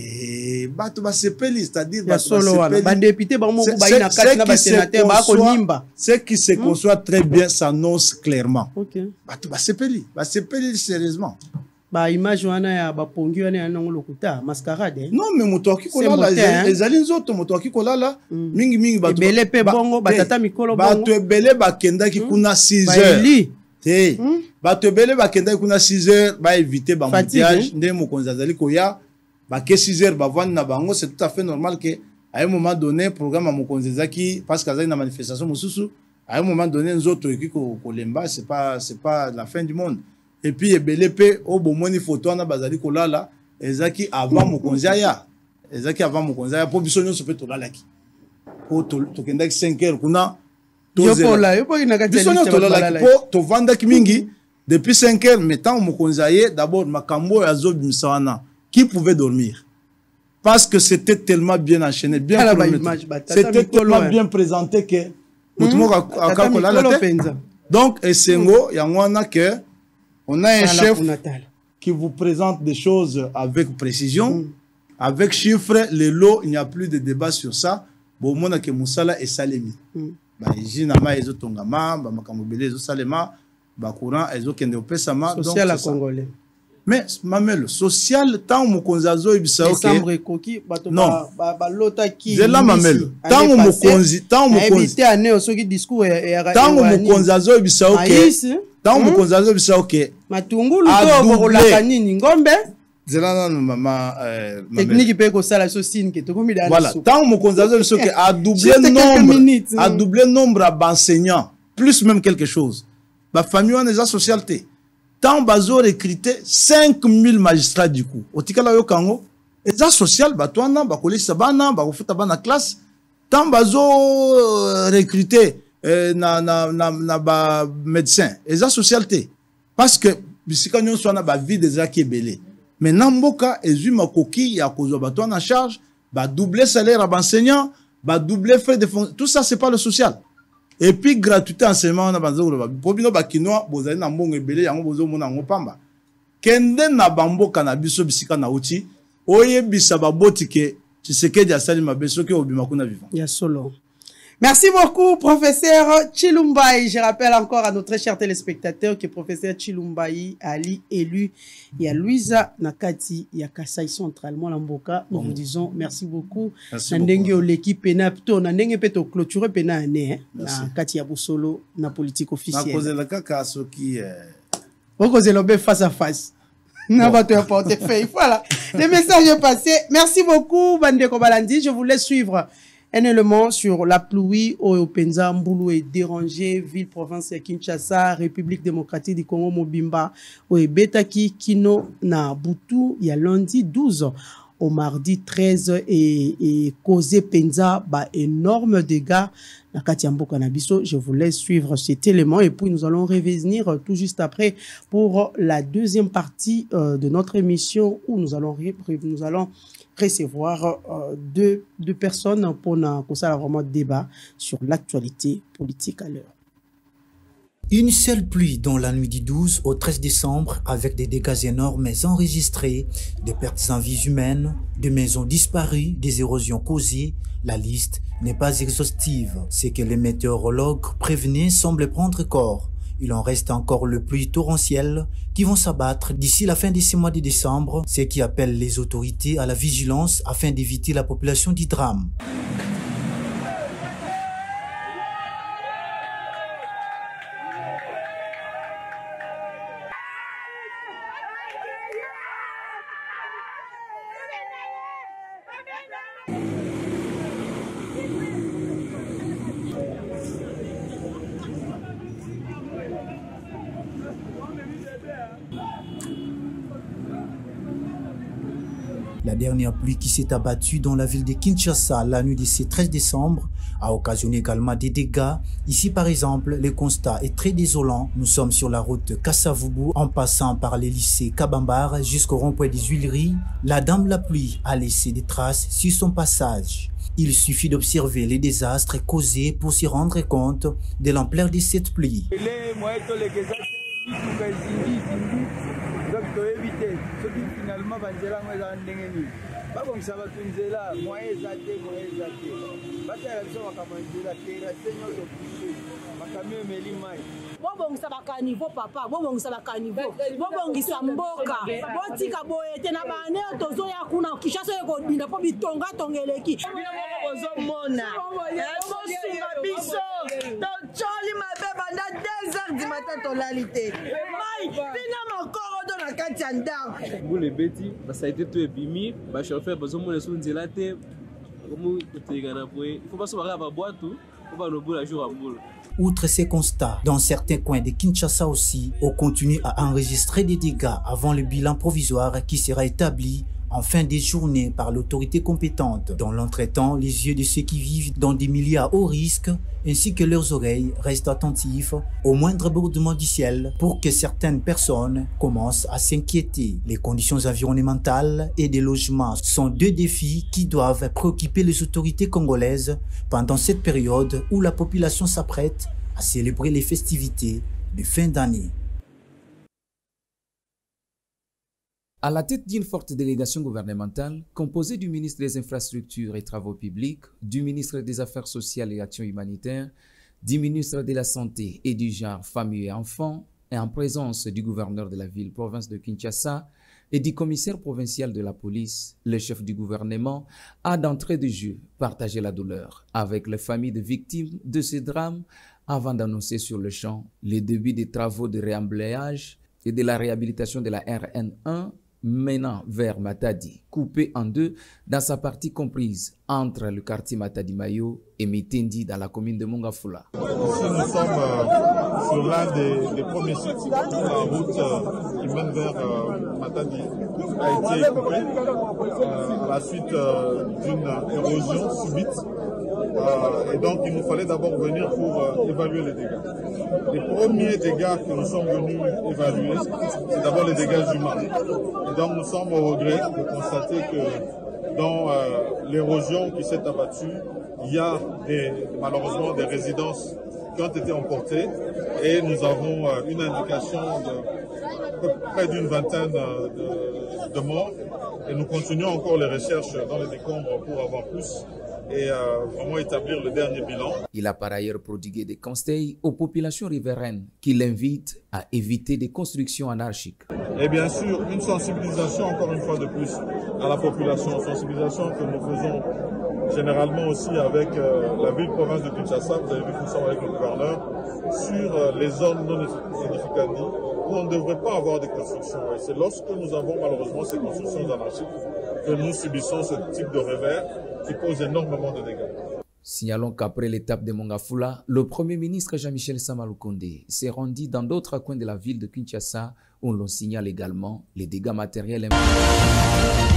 Bato basepeli, c'est-à-dire bato basepeli. Ba député ba moko ba ina kati na ba sénateur ba ko nimba. Ce qui se conçoit très bien s'annonce clairement. OK. Bato basepeli sérieusement. Ba image wana ya ba pongi wana ya nango lokuta mascarade. Non mais moto akikola ezali nzoto moto akikola mingi bato ebele pe bongo batata mikolo bongo bato ebele bakendaki kuna 6 heures te bato ebele bakendaki kuna 6 heures ba éviter ba moutiage nde mokonzi azali koya ba ke 6 heures bavandi na bango c'est tout à fait normal que à un moment donné programme à mokonzi zaki parce qu'azali na manifestation mosusu à un moment donné nzoto ekiko kolemba c'est pas la fin du monde. Et puis ebelepe o bomoni photo na bazali kolala ezaki avant mokonzi aya ezaki avant mokonzi aya po biso nyonso pe tolalaki po to kendaki 5 heures kuna yokola ina kati biso nyonso tolalaki po to vandaki mingi depuis 5 heures mais tant mokonzi aye d'abord makambo ya zobimisa wana qui pouvait dormir parce que c'était tellement bien enchaîné bien c'était tellement bien présenté que donc esengo yangwana que on a un chef qui vous présente des choses avec précision, avec chiffres, les lots, il n'y a plus de débat sur ça. Bon, mon que Moussala est salemi. Bah, Jinama ezo tongama, bah, makamobele ezo salema, bah, courant ezo kende opesama. Social à Congolais. Mais, mamel, social, tant mon konzazo ibisa ok. Non. Bah, l'autre qui. C'est là, mamel. Tant mon konzi, tant mon konzi. Éviter à néo, ce qui discours tant mon konzazo ibisa ok. Tant mon konzazo ibisa ok. Matungulu to bokolaka nini ngombe. Zela na mama technique pe ko sala so signe que to komi dans voilà, tant mon konzazo ibisa ok a doublé nombre d'enseignants, plus même quelque chose. Ba famille on est socialité. Tant bazo recruté 5000 magistrats du coup. Otikala yo kango, eza social batwana ba kolisa bana ba kofuta bana classe. Tant bazo recruté na ba médecin, eza socialité. Parce que bisika nyon so na ba vie des aki belé. Mais namboka ezu makoki ya kozwa batwana charge, ba doubler salaire à enseignant, ba doubler frais de fonction. Tout ça c'est pas le social. Et puis gratuité enseignement na banzo ko ba bino ba kinoa bozali na mbongo ebele yango bozo mona ngo pamba kende na bamboka na biso bisika na uti oyebisa baboti ke Tshisekedi asali mabeso ke obima kuna vivant ya solo. Merci beaucoup, professeur Chilumbayi. Je rappelle encore à nos très chers téléspectateurs que professeur Chilumbayi Ali élu. Il y a Louisa Nakati, il y a Kassai Central, Molamboka. Nous vous disons merci beaucoup. Nandenge l'équipe pena plutôt nandenge peto clôturer pena année na Kati ya Bosolo na politique officielle. Na cause la kaka soki cause l'obé face à face. Na bato ya portefeuille. Voilà. Le message est passé. Merci beaucoup Bandeko Balandi. Je vous laisse suivre Un élément sur la pluie au Penza Mbulu est dérangé, ville province de Kinshasa, République démocratique du Congo Mobimba, au Betaki Kino na Butu, il y a lundi 12 au mardi 13 et causé Penza énorme dégâts. Je vous laisse suivre cet élément et puis nous allons revenir tout juste après pour la deuxième partie de notre émission où nous allons recevoir deux personnes pour vraiment débat sur l'actualité politique à l'heure. Une seule pluie dans la nuit du 12 au 13 décembre avec des dégâts énormes enregistrés, des pertes en vies humaines, des maisons disparues, des érosions causées. La liste n'est pas exhaustive. Ce que les météorologues prévenaient semble prendre corps. Il en reste encore le pluie torrentielle qui vont s'abattre d'ici la fin de ce mois de décembre, ce qui appelle les autorités à la vigilance afin d'éviter la population du drame. La dernière pluie qui s'est abattue dans la ville de Kinshasa la nuit de ce 13 décembre a occasionné également des dégâts. Ici par exemple, le constat est très désolant. Nous sommes sur la route Kassavubu en passant par les lycées Kabambar jusqu'au rond-point des Huileries. La dame la pluie a laissé des traces sur son passage. Il suffit d'observer les désastres causés pour s'y rendre compte de l'ampleur de cette pluie. Finalement, bobongisa bakanivo papa bobongisa bakanivo bobongisa mboka botika boyete na bane tozoya kuna Kinshasa ekodinda po bitonga tongeleki bozomona bosinga biso tocholi mabe banda 2h du matin tolalité mai pina makoro do na kati ya ndako bule beti basaite to ebimi ba chauffeur bozomona so nzela te komo kotegana boye il faut pas se barrer ba boîte on va no bula jour à boule. Outre ces constats, dans certains coins de Kinshasa aussi, on continue à enregistrer des dégâts avant le bilan provisoire qui sera établi en fin de journée par l'autorité compétente. Dans l'entretemps, les yeux de ceux qui vivent dans des milieux à haut risque ainsi que leurs oreilles restent attentifs au moindre bourdement du ciel pour que certaines personnes commencent à s'inquiéter. Les conditions environnementales et des logements sont deux défis qui doivent préoccuper les autorités congolaises pendant cette période où la population s'apprête à célébrer les festivités de fin d'année. À la tête d'une forte délégation gouvernementale, composée du ministre des Infrastructures et Travaux publics, du ministre des Affaires sociales et Actions humanitaires, du ministre de la Santé et du Genre, Famille et Enfants, et en présence du gouverneur de la ville-province de Kinshasa et du commissaire provincial de la police, le chef du gouvernement a d'entrée de jeu partagé la douleur avec les familles de victimes de ce drame avant d'annoncer sur le champ les débuts des travaux de réemblayage et de la réhabilitation de la RN1 menant vers Matadi, coupé en deux dans sa partie comprise entre le quartier Matadi-Mayo et Mitendi dans la commune de Mongafula. Ici, nous sommes sur l'un des premiers sites. La route qui mène vers Matadi a été coupée à la suite d'une érosion subite. Et donc, il nous fallait d'abord venir pour évaluer les dégâts. Les premiers dégâts que nous sommes venus évaluer, c'est d'abord les dégâts humains. Et donc, nous sommes au regret de constater que dans l'érosion qui s'est abattue, il y a malheureusement des résidences qui ont été emportées et nous avons une indication de près d'une vingtaine de morts et nous continuons encore les recherches dans les décombres pour avoir plus et vraiment établir le dernier bilan. Il a par ailleurs prodigué des conseils aux populations riveraines qui l'invitent à éviter des constructions anarchiques. Et bien sûr, une sensibilisation encore une fois de plus à la population, sensibilisation que nous faisons généralement aussi avec la ville-province de Kinshasa, vous avez vu que nous sommes avec le gouverneur, sur les zones non édificandi où on ne devrait pas avoir des constructions. Et c'est lorsque nous avons malheureusement ces constructions anarchiques que nous subissons ce type de revers qui pose énormément de dégâts. Signalons qu'après l'étape de Mongafula, le Premier ministre Jean-Michel Sama Lukonde s'est rendu dans d'autres coins de la ville de Kinshasa où l'on signale également les dégâts matériels.